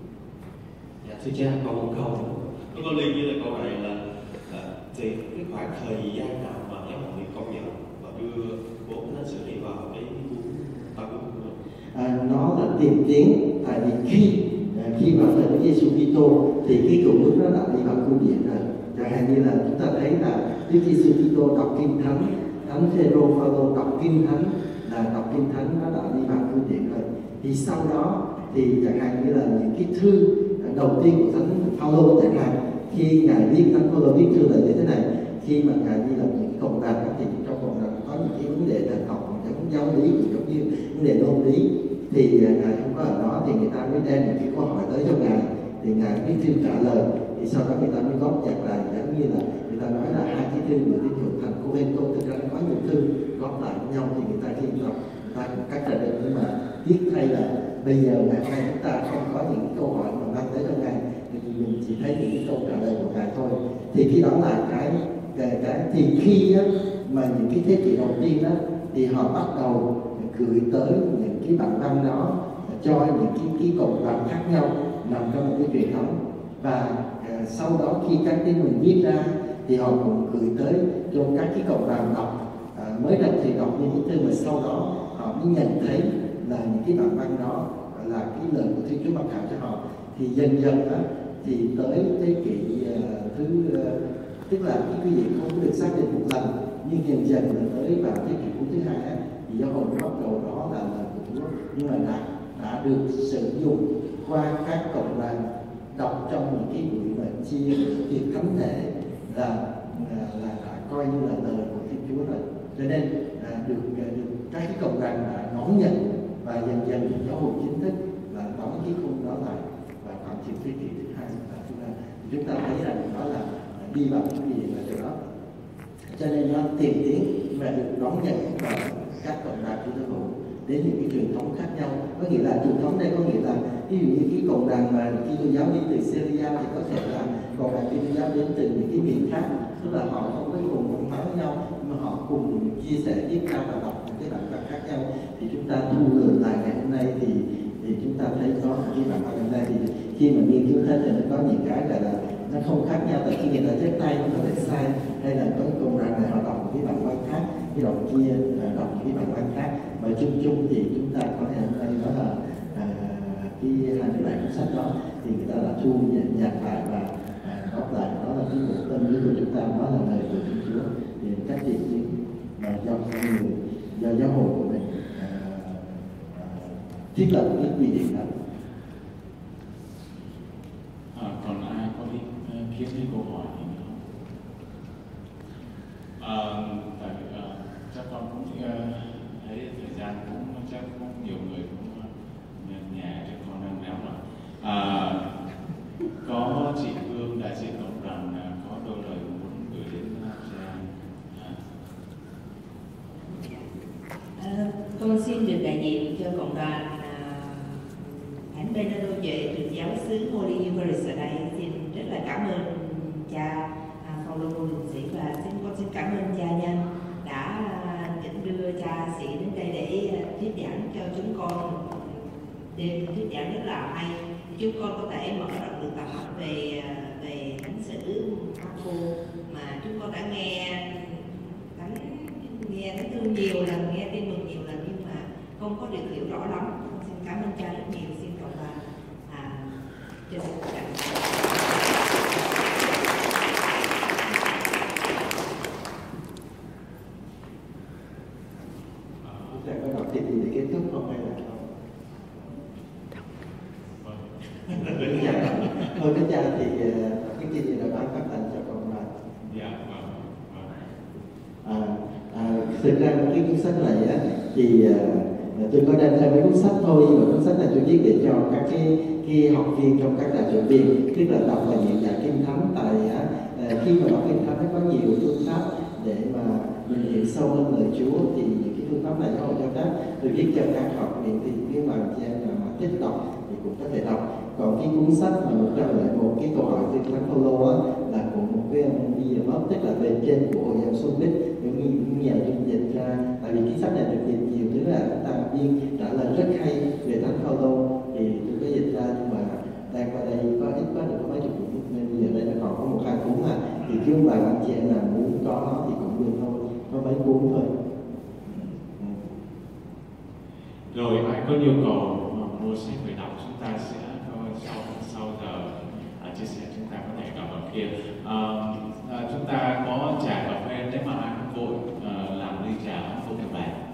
[SPEAKER 7] Dạ, thưa cha, còn một câu nó có liên với câu này là thì cái khoảng thời gian nào mà giáo hội công nhận và đưa bốn thánh sự đi vào cái cuốn Tam Ước?
[SPEAKER 4] Nó là tiền tiến, tại vì khi mà lời Chúa Giêsu Kitô thì cái cựu ước nó đã đi vào cung điện rồi. Chẳng hạn như là chúng ta thấy là Đức Giêsu Kitô đọc kinh thánh, Thánh Phêrô Phaolô đọc kinh thánh, là đọc kinh thánh nó đã đi vào cung điện rồi. Thì sau đó thì chẳng hạn như là những cái thư đầu tiên của Thánh Phaolô chẳng hạn, khi ngài viết Thánh Phaolô viết thư là như thế này: khi mà ngài đi lập những cộng đoàn thì trong cộng đoàn có những cái vấn đề thần học, những giáo lý, giống như vấn đề論lý, thì ngài không có ở đó thì người ta mới đem những cái câu hỏi tới cho ngài, thì ngài viết thư trả lời, thì sau đó người ta mới góp nhặt lại, giống như là người ta nói là hai cái thư của tín hữu thành Cô-rinh-tô, thực ra nó có nhiều thư góp lại với nhau, thì người ta khi đọc người ta cũng cách ra được. Nhưng mà tiếc thay là bây giờ ngày hôm nay chúng ta không có những câu hỏi mà mang tới cho ngài, thì mình chỉ thấy những cái câu trả lời của ngài thôi. Thì khi đó là cái thì khi á, mà những cái thế kỷ đầu tiên đó thì họ bắt đầu gửi tới những cái bản văn đó cho những cái cộng đoàn khác nhau nằm trong một cái truyền thống, và sau đó khi các tín mừng viết ra thì họ cũng gửi tới cho các cái cộng đoàn đọc. Mới đầu thì đọc những cái thư mà sau đó họ mới nhận thấy là những cái bản văn đó là cái lời của Thiên Chúa mặc khải cho họ. Thì dần dần đó thì tới thế kỷ tức là cái gì không có được xác định một lần, nhưng dần dần là tới vào thế kỷ thứ hai á, thì giáo hội bắt đầu đó là lời của Chúa, nhưng mà đã được sử dụng qua các cộng đoàn đọc trong những cái buổi mà chia việc thánh thể là đã coi như là lời của Thiên Chúa rồi, cho nên được các cái cộng đoàn đã đón nhận, và dần dần giáo hội chính thức là đóng cái khung đó lại và khoảng chừng thế kỷ thứ hai là chúng ta thấy rằng đó là đi vào cái gì là điều đó, cho nên nó tiền tiến và được đón nhận vào các cộng đoàn của giáo hội đến những cái truyền thống khác nhau. Có nghĩa là truyền thống đây có nghĩa là ví dụ như cái cộng đoàn mà Kitô giáo đi từ Syria thì có thể là cộng đoàn Kitô giáo đến từ những cái miền khác, tức là họ không có cùng văn hóa với nhau, nhưng mà họ cùng chia sẻ viết ra và đọc những cái bản văn khác nhau. Thì chúng ta thu lượm lại ngày hôm nay thì chúng ta thấy có cái bản văn hôm nay thì khi mà nghiên cứu hết thì nó có những cái là nó không khác nhau, tại khi người ta chép tay nó có thể sai, hay là có cộng đoàn này họ đọc một cái bản văn khác, cái đoạn kia đọc một cái bản văn khác, và chung thì chúng ta có ngày hôm nay đó là cái 27 cuốn sách đó thì người ta đã thu nhặt lại và góp lại, đó là cái một tâm lý của chúng ta, đó là lời của Thiên Chúa, thì các tiền tiến mà do con người, do giáo hội của mình thiết lập cái quy định đó.
[SPEAKER 2] Còn ai có ý kiến hay câu hỏi gì nữa không? Tại chắc con cũng thấy thời gian cũng chắc cũng nhiều người cũng nhà cho con đang ném rồi. Có chị Hương đại diện cộng đoàn có đôi lời muốn gửi đến cha.
[SPEAKER 8] Con xin được đại diện cho cộng đoàn Thánh Bernardo Duệ từ giáo xứ Holy Eucharist ở đây. Xin rất là cảm ơn cha Phaolô Linh Sĩ, và con xin cảm ơn cha Nhân đã đưa cha Sĩ đến đây để thuyết giảng cho chúng con. Đêm thuyết giảng rất là hay, chúng con có thể mở rộng được tập học về thánh sử Marco mà chúng con đã nghe thánh thư nhiều lần, nghe tin mừng nhiều lần, nhưng mà không có được hiểu rõ lắm. Con xin cảm ơn cha rất nhiều, xin cộng đoàn cho sự cảm ơn.
[SPEAKER 4] Chúng ta có đọc tin gì để kết thúc không hay là thôi cái cha thì cái tin gì là ban phát thành cho cộng đoàn.
[SPEAKER 2] Dạ,
[SPEAKER 4] Thực ra cái cuốn sách này á, thì tôi có đem theo mấy cuốn sách thôi, nhưng mà cuốn sách này tôi viết để cho các cái học viên trong các đại truyền viên, tức là đọc và diễn giải kinh thánh. Tại khi mà đọc kinh thánh nó có nhiều phương pháp để mà mình hiểu sâu hơn lời Chúa, thì những cái phương pháp này không cho phép được viết cho các học miễn phí nếu mà chị em nào mà thích đọc thì cũng có thể đọc. Còn cái cuốn sách mà 101 cái câu hỏi từ Thánh Phaolô á là của một cái ông William, tức là bề trên của Hội Giáo Xuân Bích, những nhà dịch dịch ra. Tại vì cái sách này được dịch nhiều, tức là chúng ta viên trả lời rất hay về Thánh Phaolô thì tôi có dịch ra, nhưng mà đang qua đây có ít quá, được có mấy chục cuốn nên bây giờ đây nó còn có 1-2 cuốn mà thì chứ ông bà anh chị em nào muốn có nó thì cũng được thôi, có mấy cuốn thôi.
[SPEAKER 2] Rồi ai có nhu cầu mua sách về đọc, chúng ta sẽ sau giờ chia sẻ chúng ta có thể gặp ở kia. Chúng ta có trà cà phê, nếu mà ai không vội làm ly trà không cần bàn.